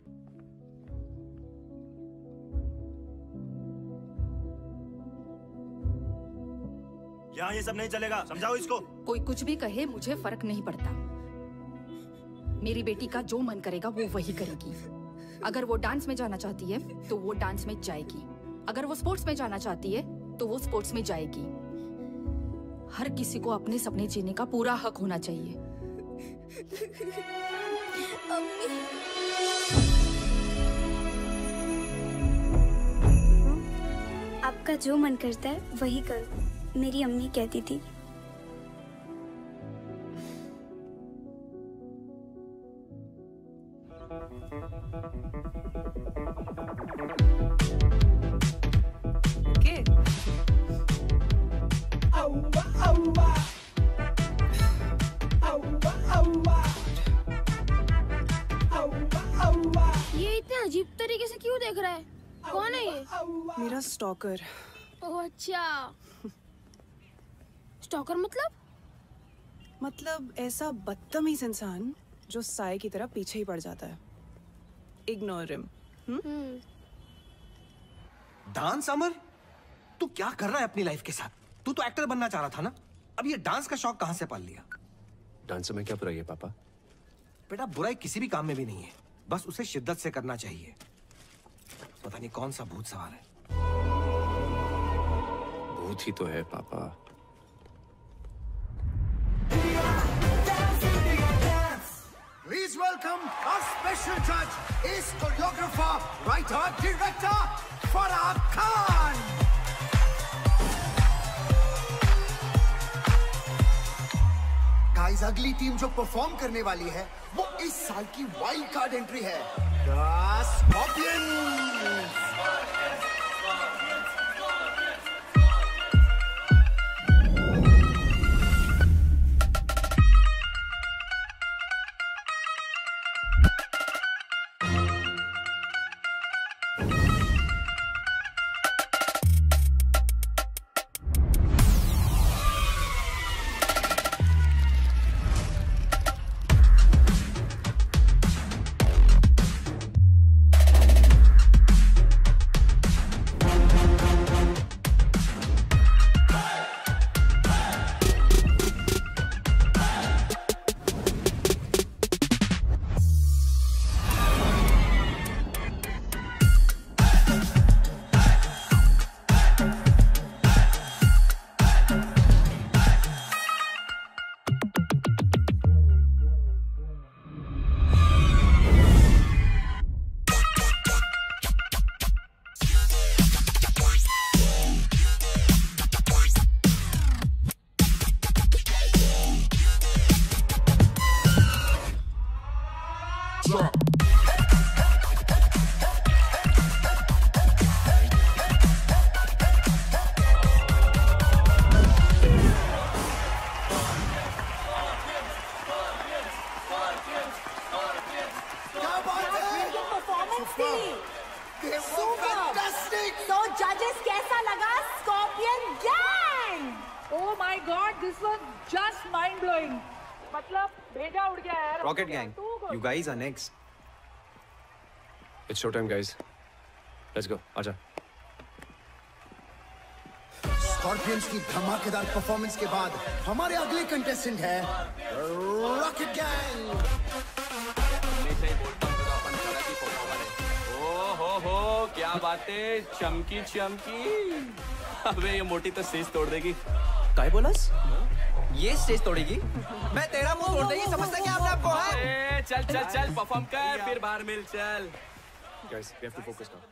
यहाँ ये सब नहीं चलेगा, समझाओ इसको। कोई कुछ भी कहे, मुझे फर्क नहीं पड़ता। मेरी बेटी का जो मन करेगा वो वही करेगी। अगर वो डांस में जाना चाहती है तो वो डांस में जाएगी। अगर वो स्पोर्ट्स में जाना चाहती है तो वो स्पोर्ट्स में जाएगी। हर किसी को अपने सपने जीने का पूरा हक होना चाहिए। आपका जो मन करता है वही करो, मेरी अम्मी कहती थी। ये इतने अजीब तरीके से क्यों देख रहा है? कौन है ये? मेरा स्टॉकर। ओह अच्छा, स्टॉकर मतलब? मतलब ऐसा बदतमीज इंसान जो साए की तरह पीछे ही पड़ जाता है। Ignore him. डांस अमर, तू क्या कर रहा है अपनी लाइफ के साथ? तू तो एक्टर बनना चाह रहा था ना? अब ये डांस का शौक कहां से पाल लिया? डांस में क्या बुराई है पापा? बेटा, बुराई किसी भी काम में भी नहीं है, बस उसे शिद्दत से करना चाहिए। पता नहीं कौन सा भूत सवार है। भूत ही तो है पापा। Please welcome our special judge, is choreographer, writer, director, Farah Khan. Guys, अगली टीम जो परफॉर्म करने वाली है वो इस साल की वाइल्ड कार्ड एंट्री है, The Scorpions. Rocket Gang, you guys are next. It's showtime, guys. Let's go. आजा. Scorpions की धमाकेदार परफॉर्मेंस के बाद हमारे अगले कंटेस्टेंट है Rocket Gang. ओ हो हो, क्या बातें, चमकी चमकी। अबे ये मोटी तो सीस तोड़ देगी। काय बोलस? ये स्टेज तोड़ेगी? मैं तेरा मुंह तोड़ देगी, समझता क्या आपने आपको है? चल चल चल परफॉर्म कर, फिर बाहर मिल चल। Guys, we have to focus now.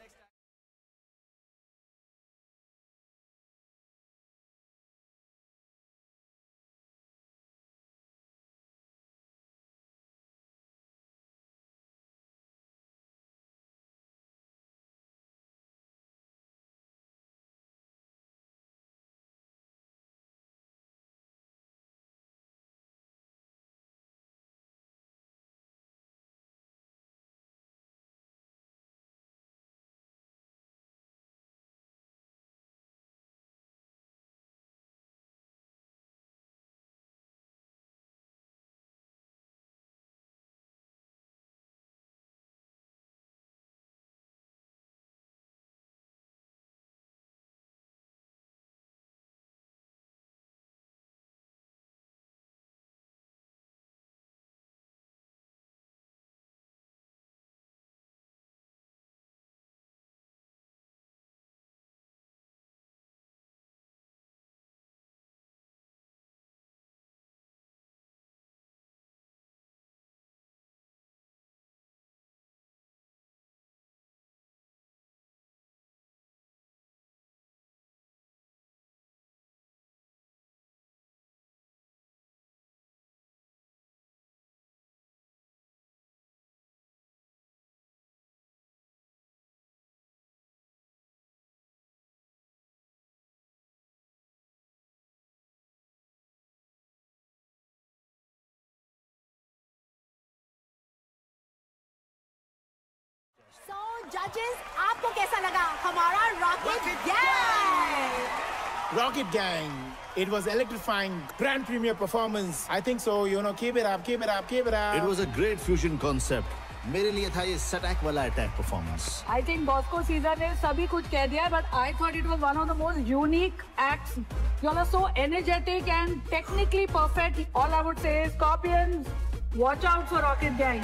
So judges, आपको कैसा लगा हमारा Rocket Gang? Rocket Gang. It was electrifying, grand premiere performance. I think so. You know, keep it up, keep it up, keep it up. It was a great fusion concept. मेरे लिए था ये सटैक वाला attack performance. I think Bosco Caesar ने सभी कुछ कह दिया, but I thought it was one of the most unique acts. You all are so energetic and technically perfect. All I would say is, Scorpions, watch out for Rocket Gang.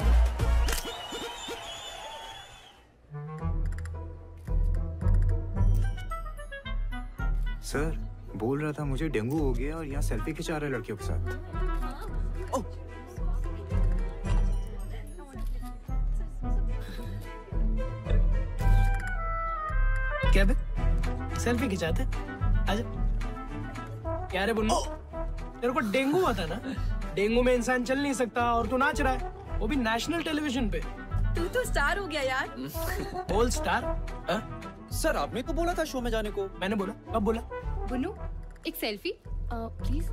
Sir बोल रहा था मुझे dengue हो गया और यहाँ selfie खिंचा रहे लड़कियों के साथ. क्या बे? सेल्फी खिंचाते? आजा. क्या रे बुन्नू? तेरे को डेंगू हुआ था ना? डेंगू में इंसान चल नहीं सकता और तू नाच रहा है, वो भी नेशनल टेलीविजन पे. तू तो स्टार हो गया यार. बोल स्टार? सर आपने तो बोला था शो में जाने को. मैंने बोला? कब बोला? बुन्नू एक सेल्फी प्लीज.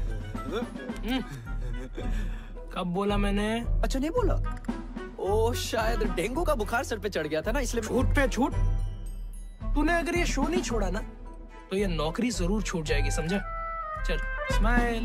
कब बोला मैंने? अच्छा नहीं बोला. ओ शायद डेंगू का बुखार सर पे चढ़ गया था ना, इसलिए. छूट पे छूट. तूने अगर ये शो नहीं छोड़ा ना तो ये नौकरी जरूर छूट जाएगी, समझा? चल स्माइल.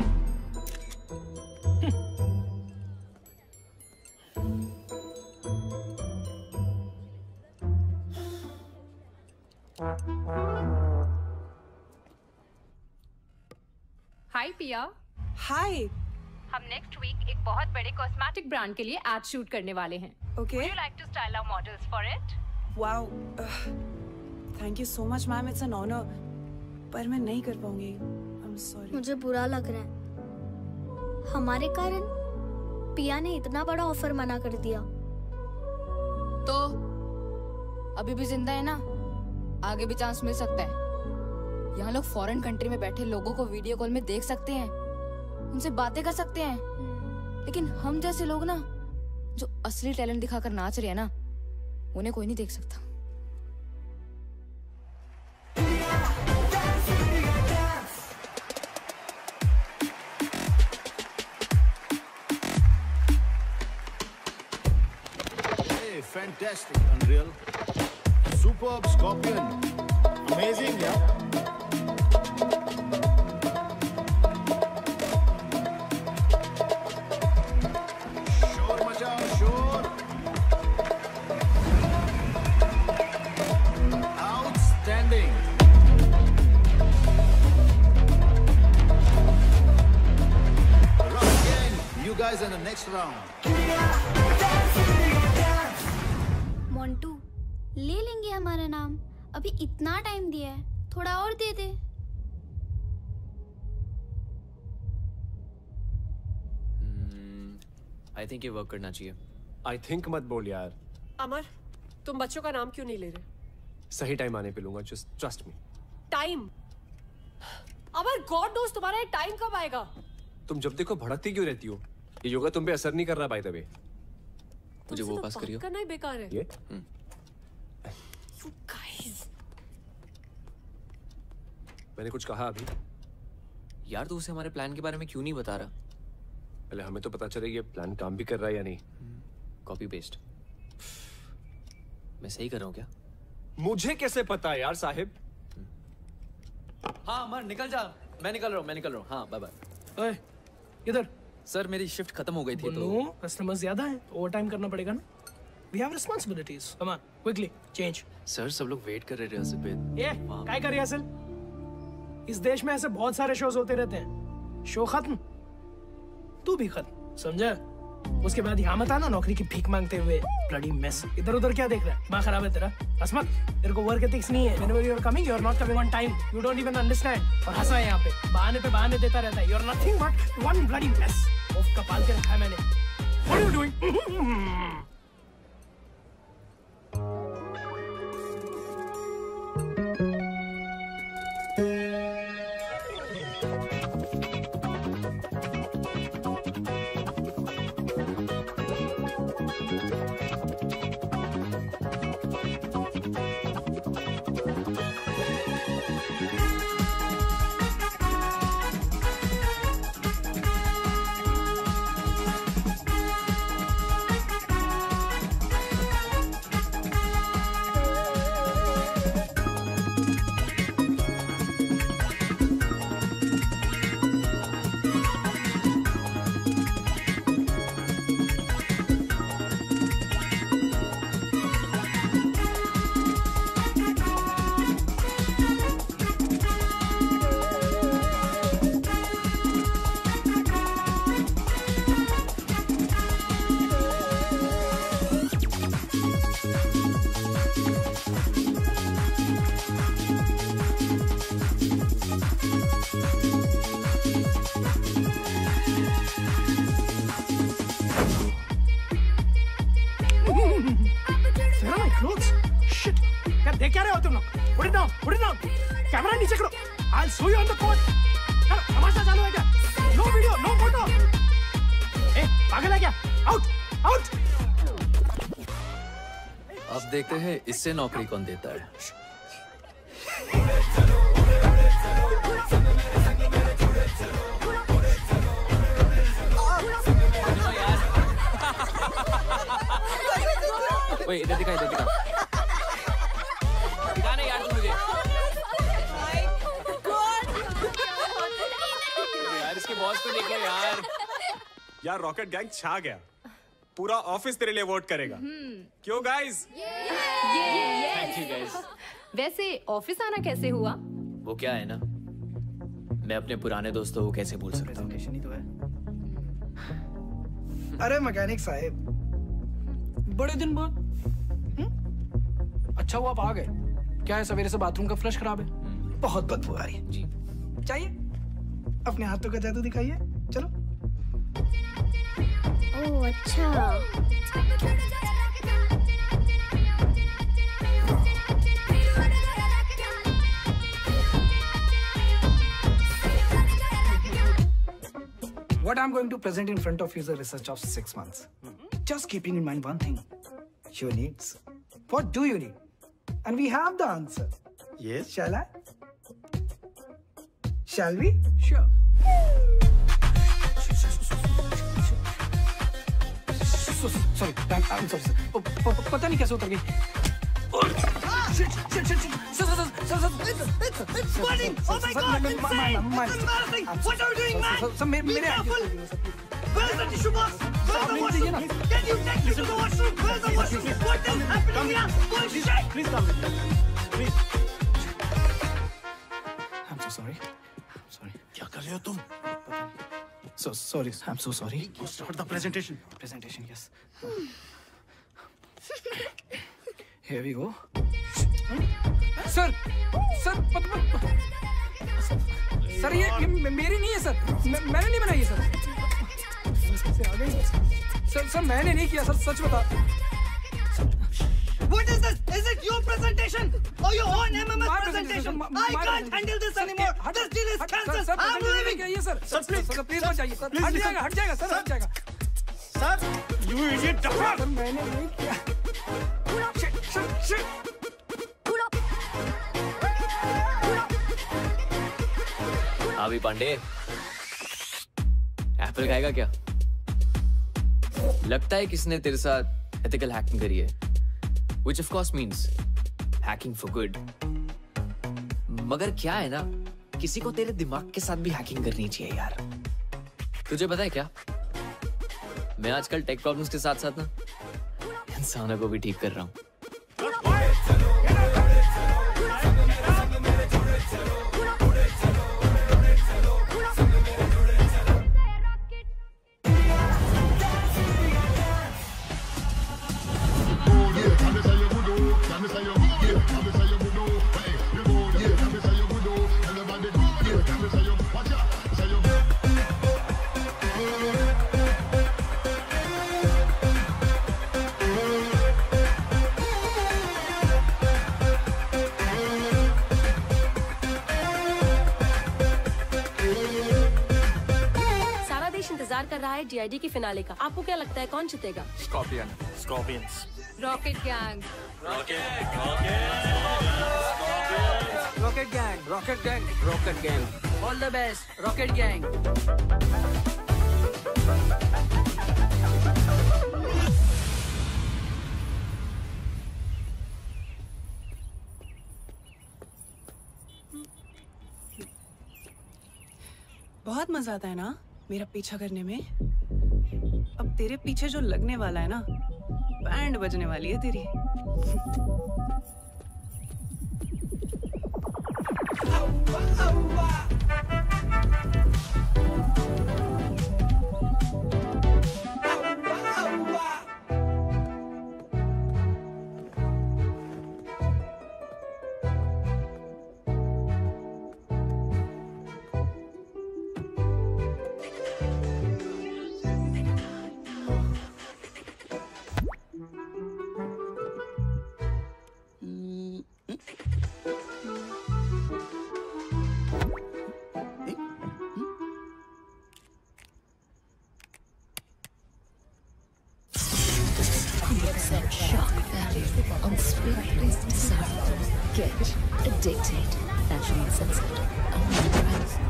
हाय पिया. हाय. हम नेक्स्ट वीक एक बहुत बड़े कॉस्मेटिक ब्रांड के लिए एड शूट करने वाले हैं. Okay. Would you like to style our models for it? Wow. Thank you so much ma'am, it's an honour. पर मैं नहीं कर पाऊंगी. I am sorry. मुझे बुरा लग रहा है. हमारे कारण पिया ने इतना बड़ा ऑफर मना कर दिया. तो अभी भी जिंदा है ना, आगे भी चांस मिल सकता है. यहाँ लोग फॉरेन कंट्री में बैठे लोगों को वीडियो कॉल में देख सकते हैं, उनसे बातें कर सकते हैं. लेकिन हम जैसे लोग ना जो असली टैलेंट दिखाकर नाच रहे हैं ना, उन्हें कोई नहीं देख सकता. Hey, fantastic, Unreal. Superb, Scorpion. Amazing, yeah. शोर मचाओ, शोर. Outstanding. Rocket Gang, you guys in the next round. Montu, ले लेंगे हमारा नाम. अभी इतना टाइम दिया है, थोड़ा और दे दे. आई थिंक ये वर्क करना चाहिए। आई थिंक मत बोल यार। अमर, तुम बच्चों का नाम क्यों नहीं ले रहे? सही टाइम आने पे लूंगा, just trust me. Time? Amar, God knows तुम्हारा टाइम कब आएगा? तुम जब देखो भड़कती क्यों रहती हो? ये योगा तुम पे असर नहीं कर रहा बाय द वे। मुझे वो पास करियो। करना ही बेकार है। ये? You guys. मैंने कुछ कहा अभी? यार तू उसे हमारे प्लान के बारे में क्यों नहीं बता रहा? पहले हमें तो पता चले ये प्लान काम भी कर रहा है या नहीं। Copy paste. मैं सही कर रहा हूँ क्या? मुझे कैसे पता है यार साहिब? हाँ अमर निकल जा। मैं निकल रहा हूँ, मैं निकल रहा हूँ। हाँ बाय बाय। ओए, इधर। सर मेरी शिफ्ट खत्म हो गई थी तो कस्टमर्स ज्यादा हैं, ओवर टाइम करना पड़ेगा ना। We have responsibilities. Come on, quickly change. Sir सब लोग वेट कर रहे रिहर्सल पे। ये काय कर रिहर्सल? इस देश में ऐसे बहुत सारे शोज होते रहते हैं। शो खत्म, तू भी खत्म, समझा? उसके बाद यहाँ मत आना नौकरी की भीख मांगते हुए। Bloody mess. इधर उधर क्या देख रहा है? दिमाग खराब है तेरा? हंस मत। तेरे को वर्क एथिक्स नहीं है। Whenever you are coming, you are not coming on time. You don't even understand. और हंसा है यहाँ पे, बहाने पे बहाने देता रहता है। You are nothing but one bloody mess. ओफ का पाल के रखा है मैंने। What are you doing? देखते हैं इससे नौकरी कौन देता है। ओए इधर दिखा, इधर दिखा। दिखा ना यार मुझे। यार इसके बॉस को देखो यार। यार रॉकेट गैंग छा गया। पूरा ऑफिस तेरे लिए वोट करेगा। क्यों गाइस? Thank you guys. वैसे ऑफिस आना कैसे हुआ? वो क्या है ना, मैं अपने पुराने दोस्तों को कैसे भूल सकता हूँ। ही तो है। अरे मैकेनिक साहब, बड़े दिन बाद। अच्छा हुआ आप आ गए। क्या है, सवेरे से बाथरूम का फ्लश खराब है, बहुत बदबू आ रही है। जी चाहिए? अपने हाथों का जादू दिखाइए। चलो। ओह अच्छा। What I'm going to present in front of you is a research of six months. Just keeping in mind one thing: your needs. What do you need? And we have the answer. Yes. Shall I? Shall we? Sure. Sorry, I'm sorry, sir. पता नहीं कैसे उतर गई। Shit, shit, shit, shit. Sir, sir, sir, sir, sir. It's, it's burning! Oh my God! It's insane! It's embarrassing! What are you doing, man? Be careful! Where's the tissue box? Where's the washroom? Can you take me to the washroom? Where's the washroom? What is happening here? Bullshit! Please come. Please. I'm so sorry. I'm sorry. क्या कर रहे हो तुम? So sorry. I'm so sorry. Start the presentation. Presentation, yes. Here we go. Sir, sir, पत, पत, sir ये, ये मेरी नहीं है सर, मैं, मैंने नहीं बनाई है सर। से आ गई। सर सर मैंने नहीं किया सर, सच बता। What is this? Is it your presentation or your own M M S presentation? I can't handle this anymore. This deal is cancelled. I'm leaving. ये sir sir please sir please मत जाइए sir, हट जाएगा हट जाएगा sir, हट जाएगा sir. You idiot duffer. Sir मैंने नहीं किया। Shit, shit, shit. अभी पांडे एप्पल खाएगा क्या? लगता है किसने तेरे साथ एथिकल हैकिंग करी है, which of course means hacking for good. मगर क्या है ना, किसी को तेरे दिमाग के साथ भी हैकिंग करनी चाहिए यार। तुझे पता है क्या, मैं आजकल टेक प्रॉब्लम्स के साथ साथ ना इंसानों को भी ठीक कर रहा हूँ। कर रहा है डीआईडी की फिनाले का। आपको क्या लगता है कौन जीतेगा? Scorpion. Scorpions. Rocket gang. Rocket Rocket gang rocket gang rocket Gang. All the best, Rocket Gang. बहुत मजा आता है ना मेरा पीछा करने में। अब तेरे पीछे जो लगने वाला है ना, बैंड बजने वाली है तेरी। Shock value on Spring Sound. Get addicted. Fashion censored. Only price.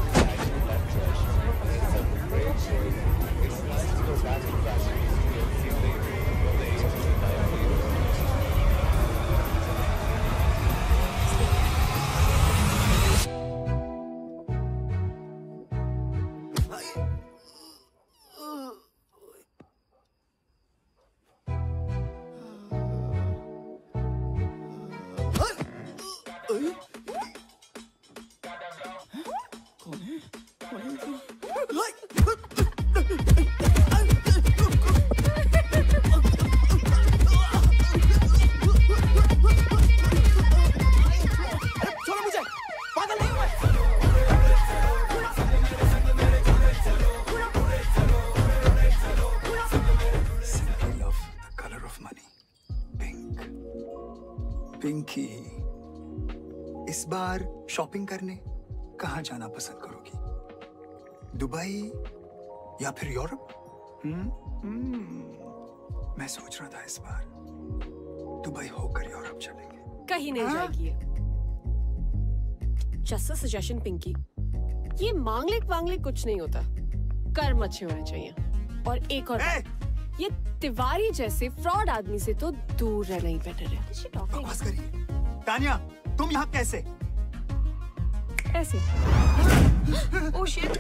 Pinky, इस बार शॉपिंग करने कहाँ जाना पसंद करोगी? दुबई या फिर यूरोप? हम्म हम्म मैं सोच रहा था इस बार दुबई होकर यूरोप चलेंगे। कहीं नहीं जाएगी। जस्ट अ सजेशन पिंकी, ये मांगलिक वांगलिक कुछ नहीं होता, कर्म अच्छे होने चाहिए। और एक और बात, ये तिवारी जैसे फ्रॉड आदमी से तो दूर रहना ही बेटर है। बकवास करिए। तानिया, तुम यहाँ कैसे? ऐसे। Oh shit.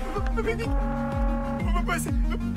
पैसे।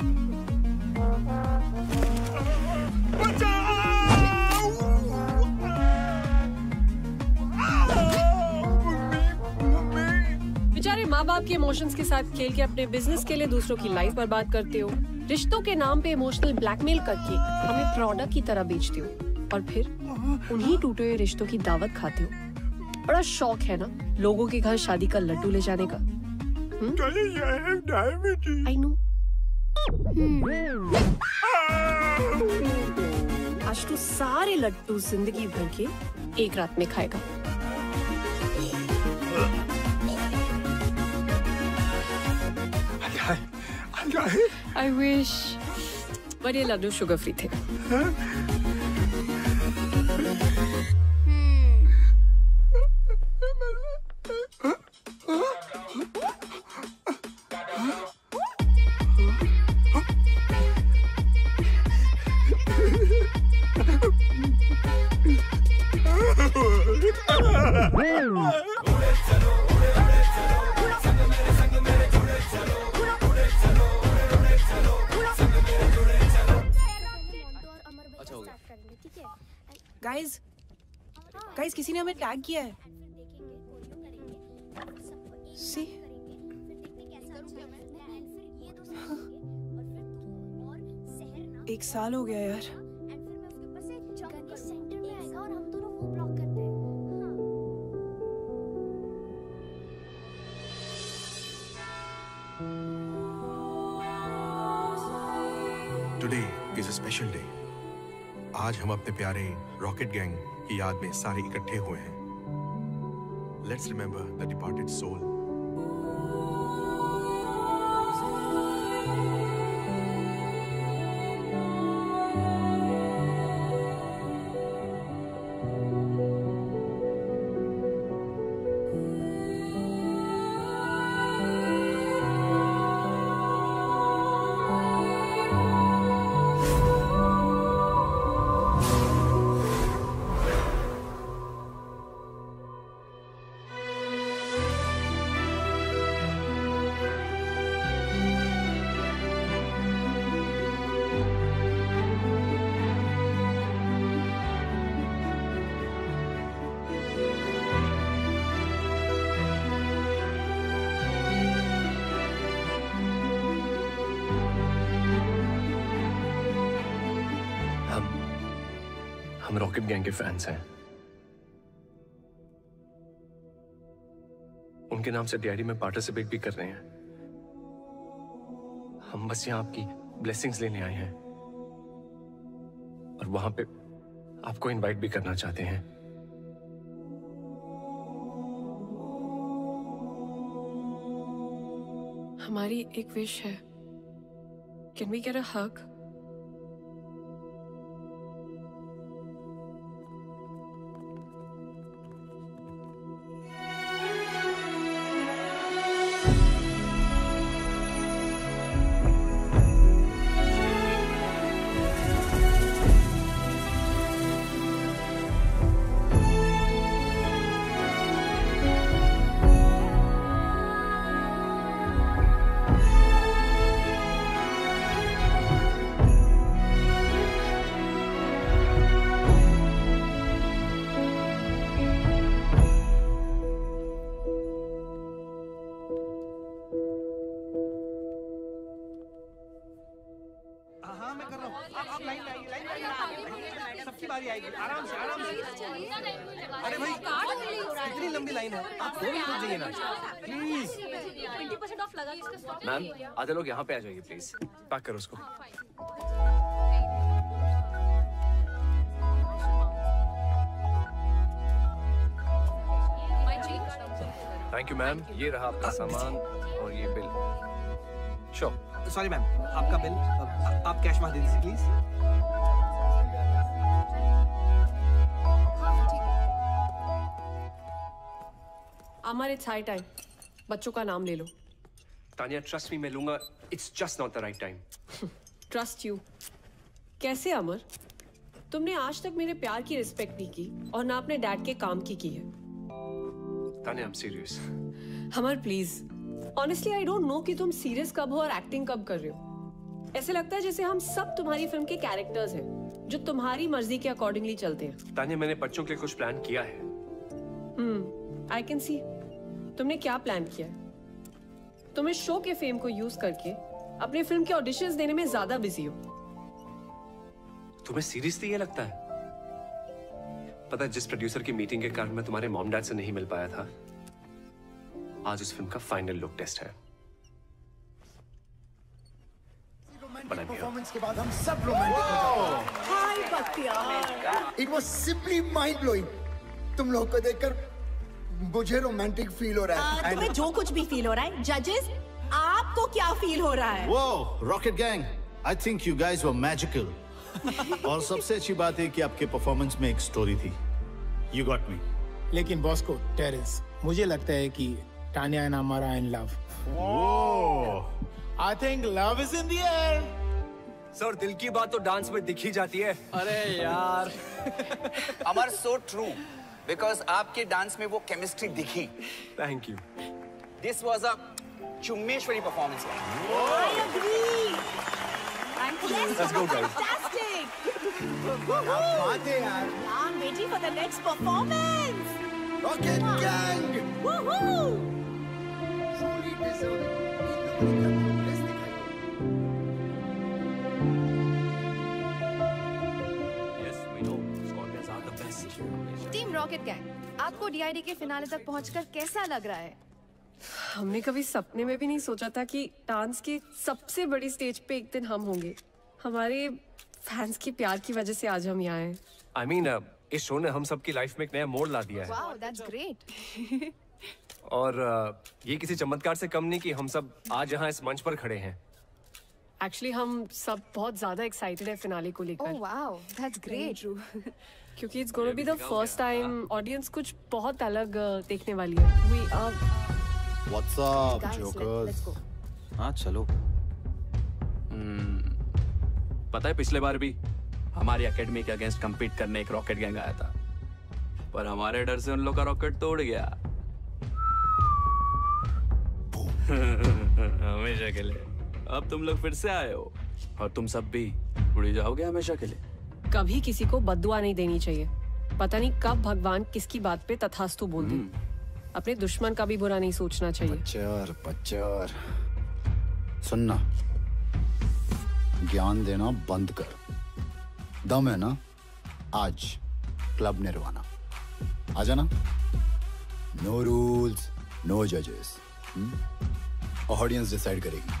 बेचारे माँ बाप के इमोशंस के साथ खेल के अपने बिजनेस के लिए दूसरों की लाइफ बर्बाद करते हो। रिश्तों के नाम पे इमोशनल ब्लैकमेल करके हमें प्रोडक्ट की तरह बेचते हो और फिर उन्हीं टूटे हुए रिश्तों की दावत खाते हो। बड़ा शौक है ना लोगों के घर शादी का लड्डू ले जाने का। आई नो, आज तू सारे लड्डू जिंदगी भर के एक रात में खाएगा। I wish, but ये लड्डू शुगर फ्री थे। गाइस गाइस किसी ने हमें टैग किया है। सी एक साल हो गया यार। Today is a special day. आज हम अपने प्यारे रॉकेट गैंग की याद में सारे इकट्ठे हुए हैं। Let's remember the departed soul. हम रॉकेट गैंग के फैंस हैं। उनके नाम से डीआईडी में पार्टिसिपेट भी कर रहे हैं। हम बस यहां आपकी ब्लेसिंग्स लेने आए हैं और वहां पे आपको इनवाइट भी करना चाहते हैं। हमारी एक विश है। Can we get a hug? सबकी बारी आएगी। आराम से आराम से। अरे भाई इतनी लंबी लाइन है, आप दो मिनट रुक जाइए ना प्लीज। ट्वेंटी परसेंट ऑफ लगा इसका स्टॉक। मैम आधे लोग यहाँ पे आ जाइए प्लीज। पैक करो उसको। थैंक यू मैम, ये रहा आपका सामान और ये बिल। श्योर। सॉरी मैम, आपका बिल आप कैश में दे दीजिए please. Amar it's high time, बच्चों का नाम ले लो। तानिया ट्रस्ट मी, मैं लूंगा। It's just not the right time. Trust you? कैसे अमर? तुमने आज तक मेरे प्यार की रिस्पेक्ट नहीं की और ना अपने डैड के काम की की है। Tania I am serious. Amar please, honestly I don't know कि तुम सीरियस कब हो और एक्टिंग कब कर रहे हो। ऐसे लगता है जैसे हम सब तुम्हारी फिल्म के कैरेक्टर्स हैं जो तुम्हारी मर्जी के अकॉर्डिंगली चलते हैं। तानिया मैंने बच्चों के लिए कुछ प्लान किया है। Hmm, I can see. तुमने क्या प्लान किया है? तुम इस शो के फेम को यूज करके अपने फिल्म के ऑडिशंस देने में ज्यादा बिजी हो। तुम्हें सीरियसली ये लगता है? पता है जिस प्रोड्यूसर की मीटिंग के कारण मैं तुम्हारे मॉम डैड से नहीं मिल पाया था, आज उस फिल्म का फाइनल लुक टेस्ट है। परफॉर्मेंस के बाद हम सब रोमांटिक हो जाते हैं। हाय Bakhtiyar. It was simply mind blowing. तुम लोग को देखकर मुझे रोमांटिक फील हो रहा है। आ, तुम्हें जो कुछ भी फील हो रहा है, जजेस आपको क्या फील हो रहा है? Whoa, Rocket Gang, I think you guys were magical. और सबसे अच्छी बात है कि आपके परफॉर्मेंस में एक स्टोरी थी। You got me. लेकिन बॉस को टेरेंस, मुझे लगता है कि Tania and Amar are in love. Whoa. I think love is in the air. Sir दिल की बात तो डांस में दिख ही जाती है। अरे यार अमर सो ट्रू बिकॉज आपके डांस में वो केमिस्ट्री दिखी। Thank you. This was a चुम्मेश्वरी performance. I agree. And yes, Let's go, guys. fantastic. बात है यार। I'm waiting for the next performance. Rocket Gang. Woohoo! Truly deserving. इन लोगों ने क्या progress दिखाई। Yes, we know. Scorpions are the best. Team Rocket Gang, आपको DID के finale तक पहुंचकर कैसा लग रहा है? हमने कभी सपने में भी नहीं सोचा था कि डांस की सबसे बड़ी स्टेज पे एक दिन हम होंगे। हमारे फैंस के प्यार की वजह से आज हम यहाँ हैं। I mean, uh, इस शो ने हम सबकी लाइफ में एक नया मोड़ ला दिया है। Wow, that's great. और uh, ये किसी चमत्कार से कम नहीं कि हम सब आज यहाँ इस मंच पर खड़े हैं। एक्चुअली हम सब बहुत ज्यादा एक्साइटेड है फिनाले को लेकर। Oh wow, that's great. क्योंकि it's gonna be the first time audience कुछ बहुत अलग uh, देखने वाली है। We are What's up, Guys, jokers? let's go. हाँ चलो। हम्म, पता है पिछले बार भी हमारी एकेडमी के अगेंस्ट compete करने एक रॉकेट गैंग आया था, पर हमारे डर से उन लोग का रॉकेट तोड़ गया। हमेशा के लिए। अब तुम लोग फिर से आए हो और तुम सब भी उड़ जाओगे हमेशा के लिए। कभी किसी को बद्दुआ नहीं देनी चाहिए। पता नहीं कब भगवान किसकी बात पे तथास्तु बोल दे। अपने दुश्मन का भी बुरा नहीं सोचना चाहिए। पच्चर पच्चर सुनना, ज्ञान देना बंद कर। दम है ना, आज क्लब निर्वाणा आ जाना। नो रूल्स, नो जजेस, ऑडियंस डिसाइड करेगी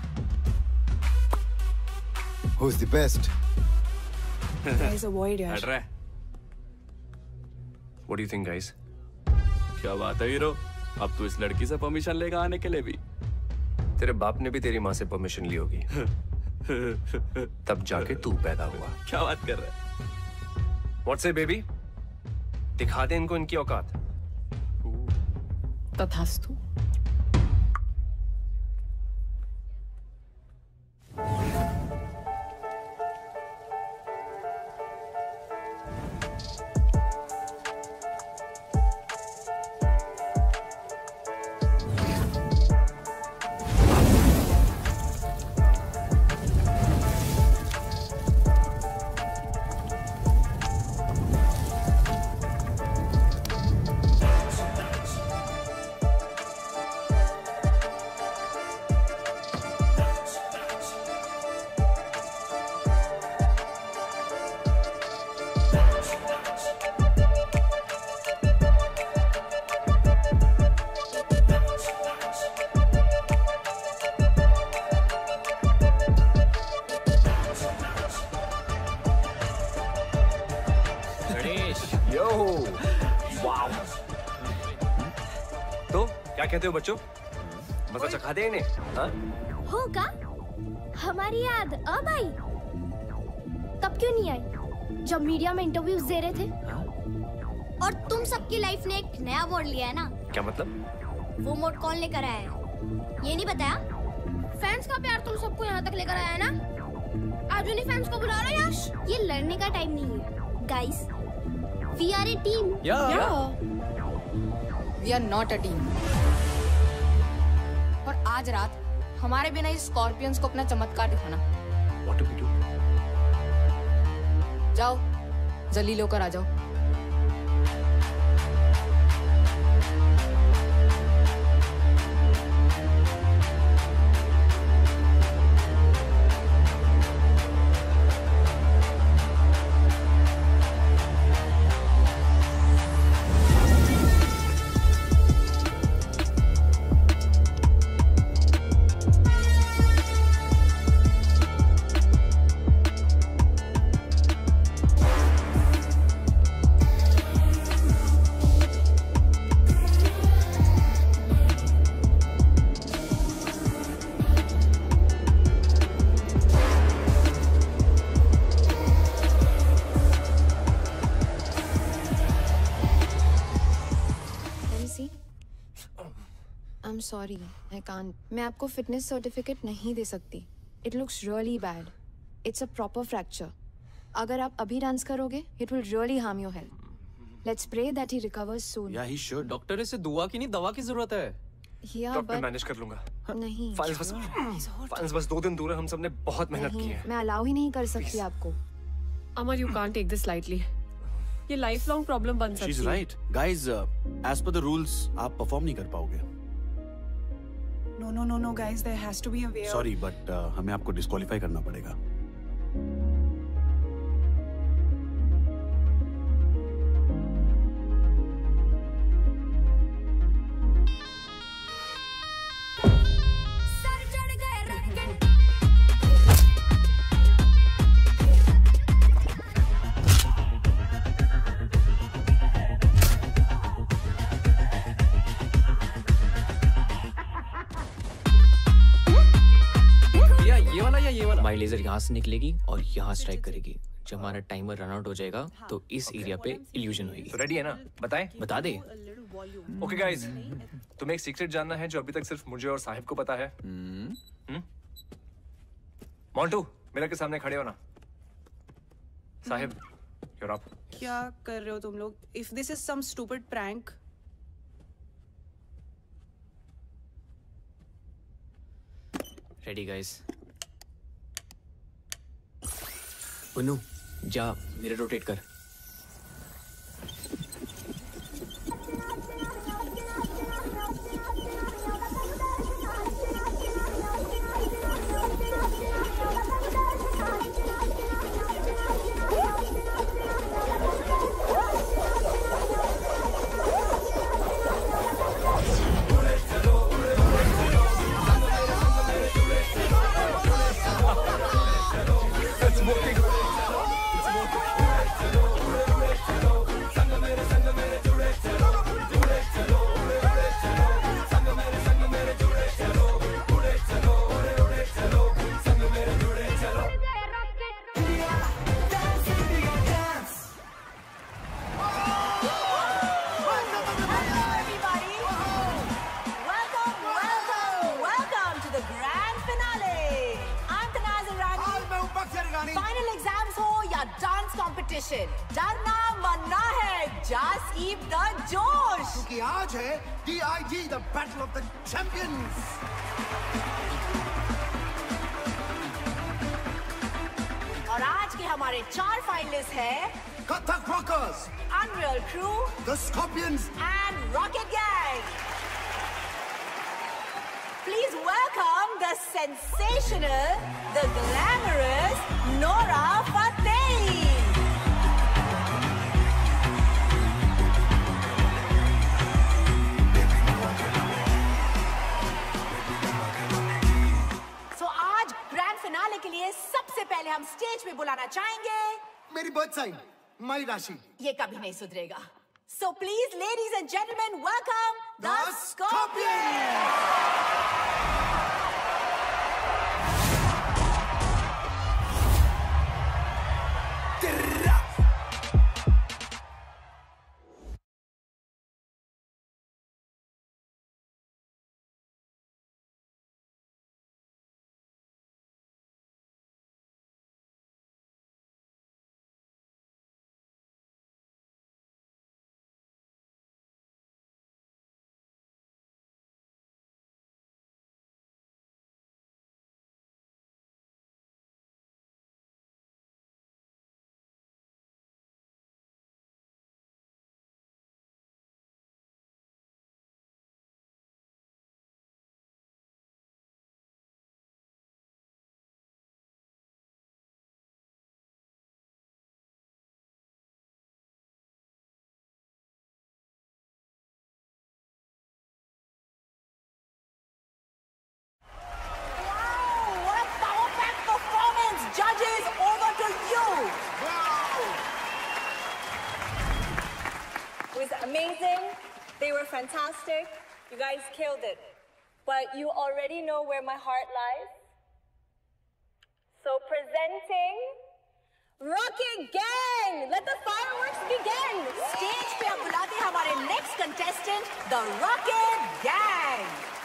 who is the best. Guys, avoid यार। हट रहा है। What do you think, guys? क्या बात है हीरो, अब तू इस लड़की से परमिशन लेगा आने के लिए भी? तेरे बाप ने भी तेरी माँ से परमिशन ली होगी। तब जाके तू पैदा हुआ। क्या बात कर रहा है? What say, baby? दिखा दे इनको इनकी औकात। तथास्तु। क्या कहते हो बच्चों, मजा चखा दे इन्हें? हाँ? होगा हमारी याद अब आई, तब क्यों नहीं आई जब मीडिया में इंटरव्यूज दे रहे थे? और तुम सबकी लाइफ ने एक नया मोड़ लिया है ना? क्या मतलब? वो मोड़ कौन लेकर आया है ये नहीं बताया? फैंस का प्यार तुम सबको यहाँ तक लेकर आया है ना? आज उन्हीं फैंस को बुला रहे हो यश। ये लड़ने का टाइम नहीं है guys, we are a team. We are not a team. और आज रात हमारे बिना इस स्कॉर्पियंस को अपना चमत्कार दिखाना। What do we do? जाओ जल्दी लेकर आ जाओ। I'm sorry, I can't. मैं आपको fitness certificate नहीं दे सकती. It looks really bad. It's a proper fracture. अगर आप अभी डांस करोगे, it will really harm your health. Let's pray that he recovers soon. Yeah, he should. Doctor इसे दुआ की नहीं दवा की जरूरत है. Yeah, डॉक्टर but मैनेज कर लूंगा. नहीं. फाइल्स बस फाइल्स बस दो दिन दूर है. हम सबने बहुत मेहनत की नहीं, है. मैं allow ही नहीं कर सकती आपको. Amar, you can't take this lightly. ये लाइफ लॉन्ग प्रॉब्लम बन सकती है. She's right. Guys, uh, as per the rules, आप परफॉर्म नहीं कर पाओगे. No, no, no, no, guys. There has to be a way. Sorry, but uh, हमें आपको डिस्क्वालीफाई करना पड़ेगा. हमारी लेजर यहाँ से निकलेगी और यहाँ स्ट्राइक करेगी. जब हमारा टाइमर रन आउट हो जाएगा तो इस एरिया पे इल्यूजन होगी. तो रेडी है ना? बताएं? बता दे. ओके गाइस, तुम्हें एक सीक्रेट जानना है जो अभी तक सिर्फ मुझे और साहिब को पता है. हम्म? मोंटू, मिरर के सामने खड़े हो ना. Sahib, you're up. क्या कर रहे हो तुम लोग? If this is some stupid prank. Ready guys. Punnu, जा मिरर रोटेट कर. फाइनल एग्जाम्स हो या डांस कंपटीशन, डरना मरना है. जस्ट कीप द जोश, क्योंकि आज है D I D the battle of the champions. और आज के हमारे चार फाइनलिस्ट हैं Kathak rockers, unreal crew, the Scorpions and Rocket Gang. Please welcome the sensational, the glamorous Nora Fateh. So आज ग्रैंड फिनाले के लिए सबसे पहले हम स्टेज पे बुलाना चाहेंगे मेरी बर्थ साइन माई राशि. ये कभी नहीं सुधरेगा. So please, ladies and gentlemen, welcome the, the Scorpions. Judges, over to you. Wow. It was amazing. They were fantastic. You guys killed it. But you already know where my heart lies. So presenting Rocket Gang. Let the fireworks begin. Stage पे हम बुलाते हैं हमारे next contestant, the Rocket Gang.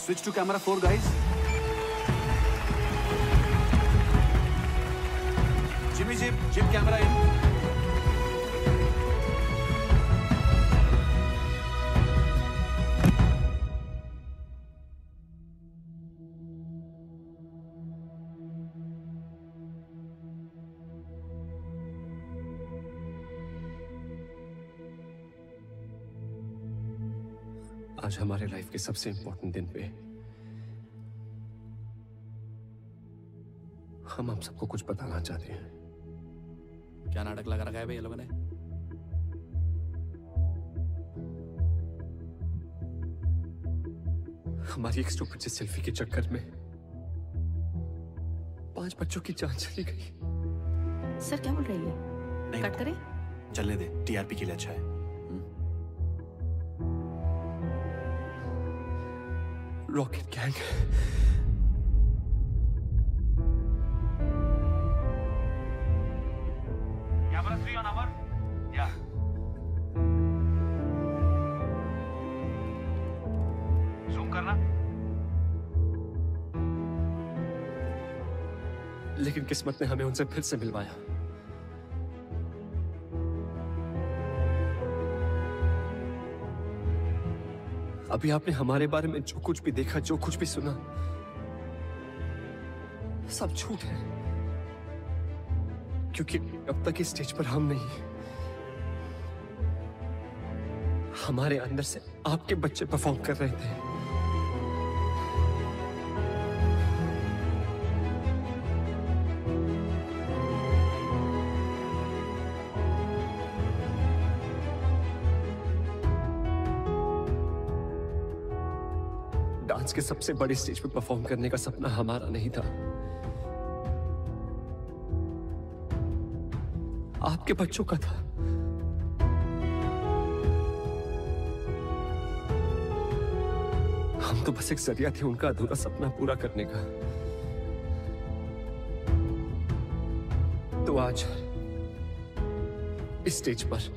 Switch to camera four, guys. Jimmy Jib, Jib camera in. आज हमारे life के सबसे important दिन पे हम आप सबको कुछ बताना चाहते हैं। क्या नाटक लगा रखा है भाई ये लोगों ने? हमारी एक स्टूपिड सी सेल्फी के चक्कर में पांच बच्चों की जान चली गई। सर क्या बोल रही है? नहीं, कट करें? चलने दे, टीआरपी के लिए अच्छा है। Rocket Gang Camera three on our, yeah. Zoom करना। लेकिन किस्मत ने हमें उनसे फिर से मिलवाया। अभी आपने हमारे बारे में जो कुछ भी देखा, जो कुछ भी सुना, सब झूठ है। क्योंकि अब तक इस स्टेज पर हम नहीं, हमारे अंदर से आपके बच्चे परफॉर्म कर रहे थे। डांस के सबसे बड़े स्टेज पे परफॉर्म करने का सपना हमारा नहीं था, आपके बच्चों का था। हम तो बस एक जरिया थे उनका अधूरा सपना पूरा करने का। तो आज इस स्टेज पर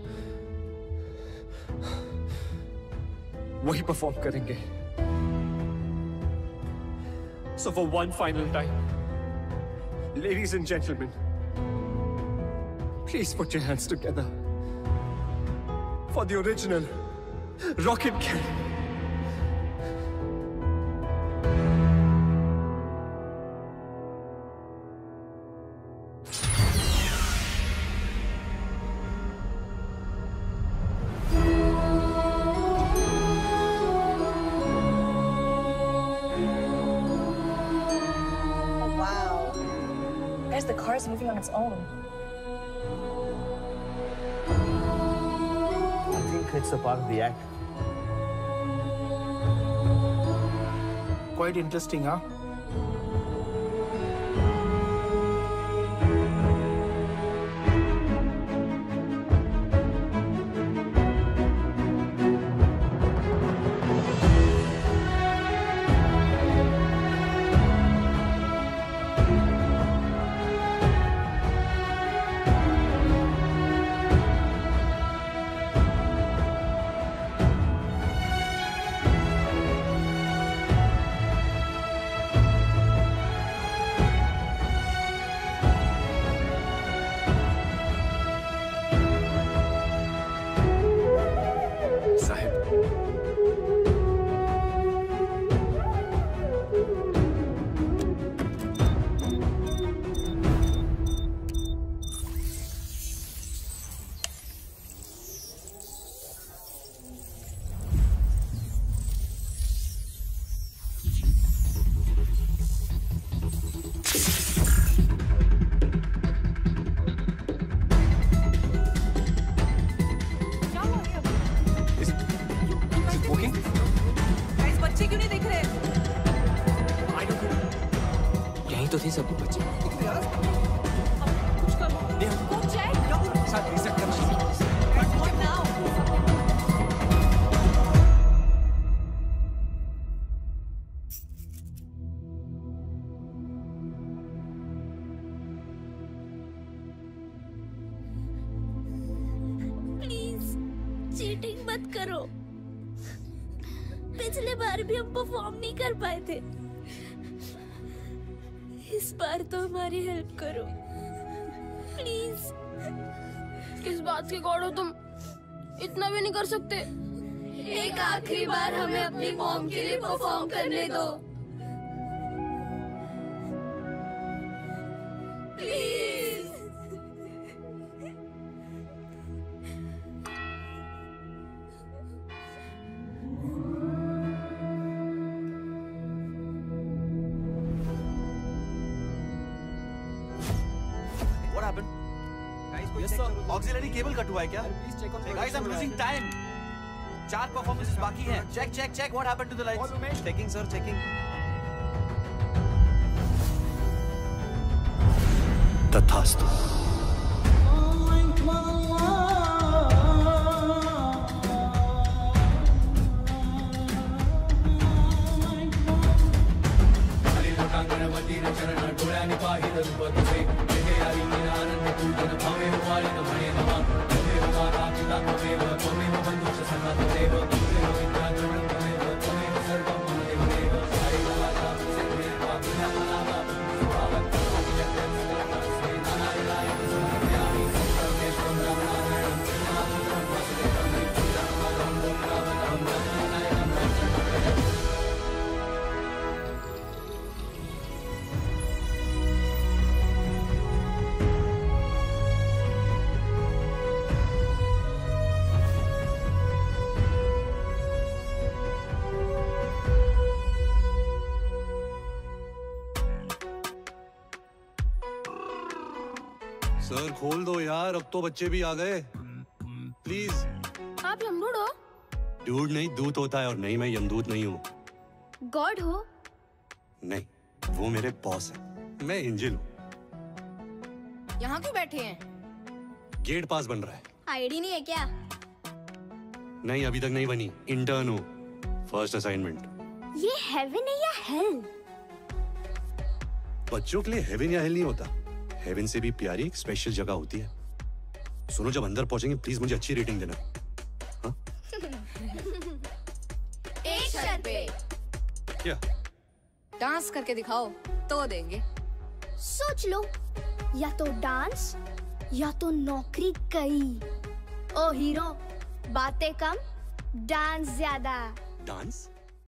वही परफॉर्म करेंगे। So for one final time, ladies and gentlemen, please put your hands together for the original Rocket Gang. The car is moving on its own. I think it's a part of the act. Quite interesting, huh? तो थी सब बच्चे। Please cheating मत करो। पिछले बार भी हम perform नहीं कर पाए थे। इस बार तो हमारी हेल्प करो प्लीज। किस बात के गॉड हो तुम? इतना भी नहीं कर सकते। एक आखिरी बार हमें अपनी मॉम के लिए परफॉर्म करने दो please. What happened? Yes sir. Auxiliary cable cut हुआ है क्या? Guys, I'm losing time. चार परफॉर्मेंसेस बाकी हैं. Check, check, check. What happened to the lights? Checking sir, checking. तथास्तु। सर खोल दो यार, अब तो बच्चे भी आ गए। प्लीज। आप यमदूत हो? डूड नहीं, दूत होता है, और नहीं मैं यमदूत नहीं हूँ। गॉड हो? नहीं, वो मेरे बॉस है। मैं एंजल हूँ। यहाँ क्यों बैठे हैं? गेट पास बन रहा है। आईडी नहीं है क्या? नहीं, अभी तक नहीं बनी। इंटर्न हूँ, फर्स्ट असाइनमेंट। ये हेवन है या हेल? बच्चों के लिए हेवन या हेल नहीं होता। हेवन से भी प्यारी एक स्पेशल जगह होती है। सुनो, जब अंदर पहुंचेंगे प्लीज मुझे अच्छी रेटिंग देना। हाँ? एक शर्त पे। क्या? डांस करके दिखाओ तो देंगे। सोच लो, या तो डांस या तो नौकरी कई। ओ हीरो, बातें कम, डांस ज्यादा। डांस?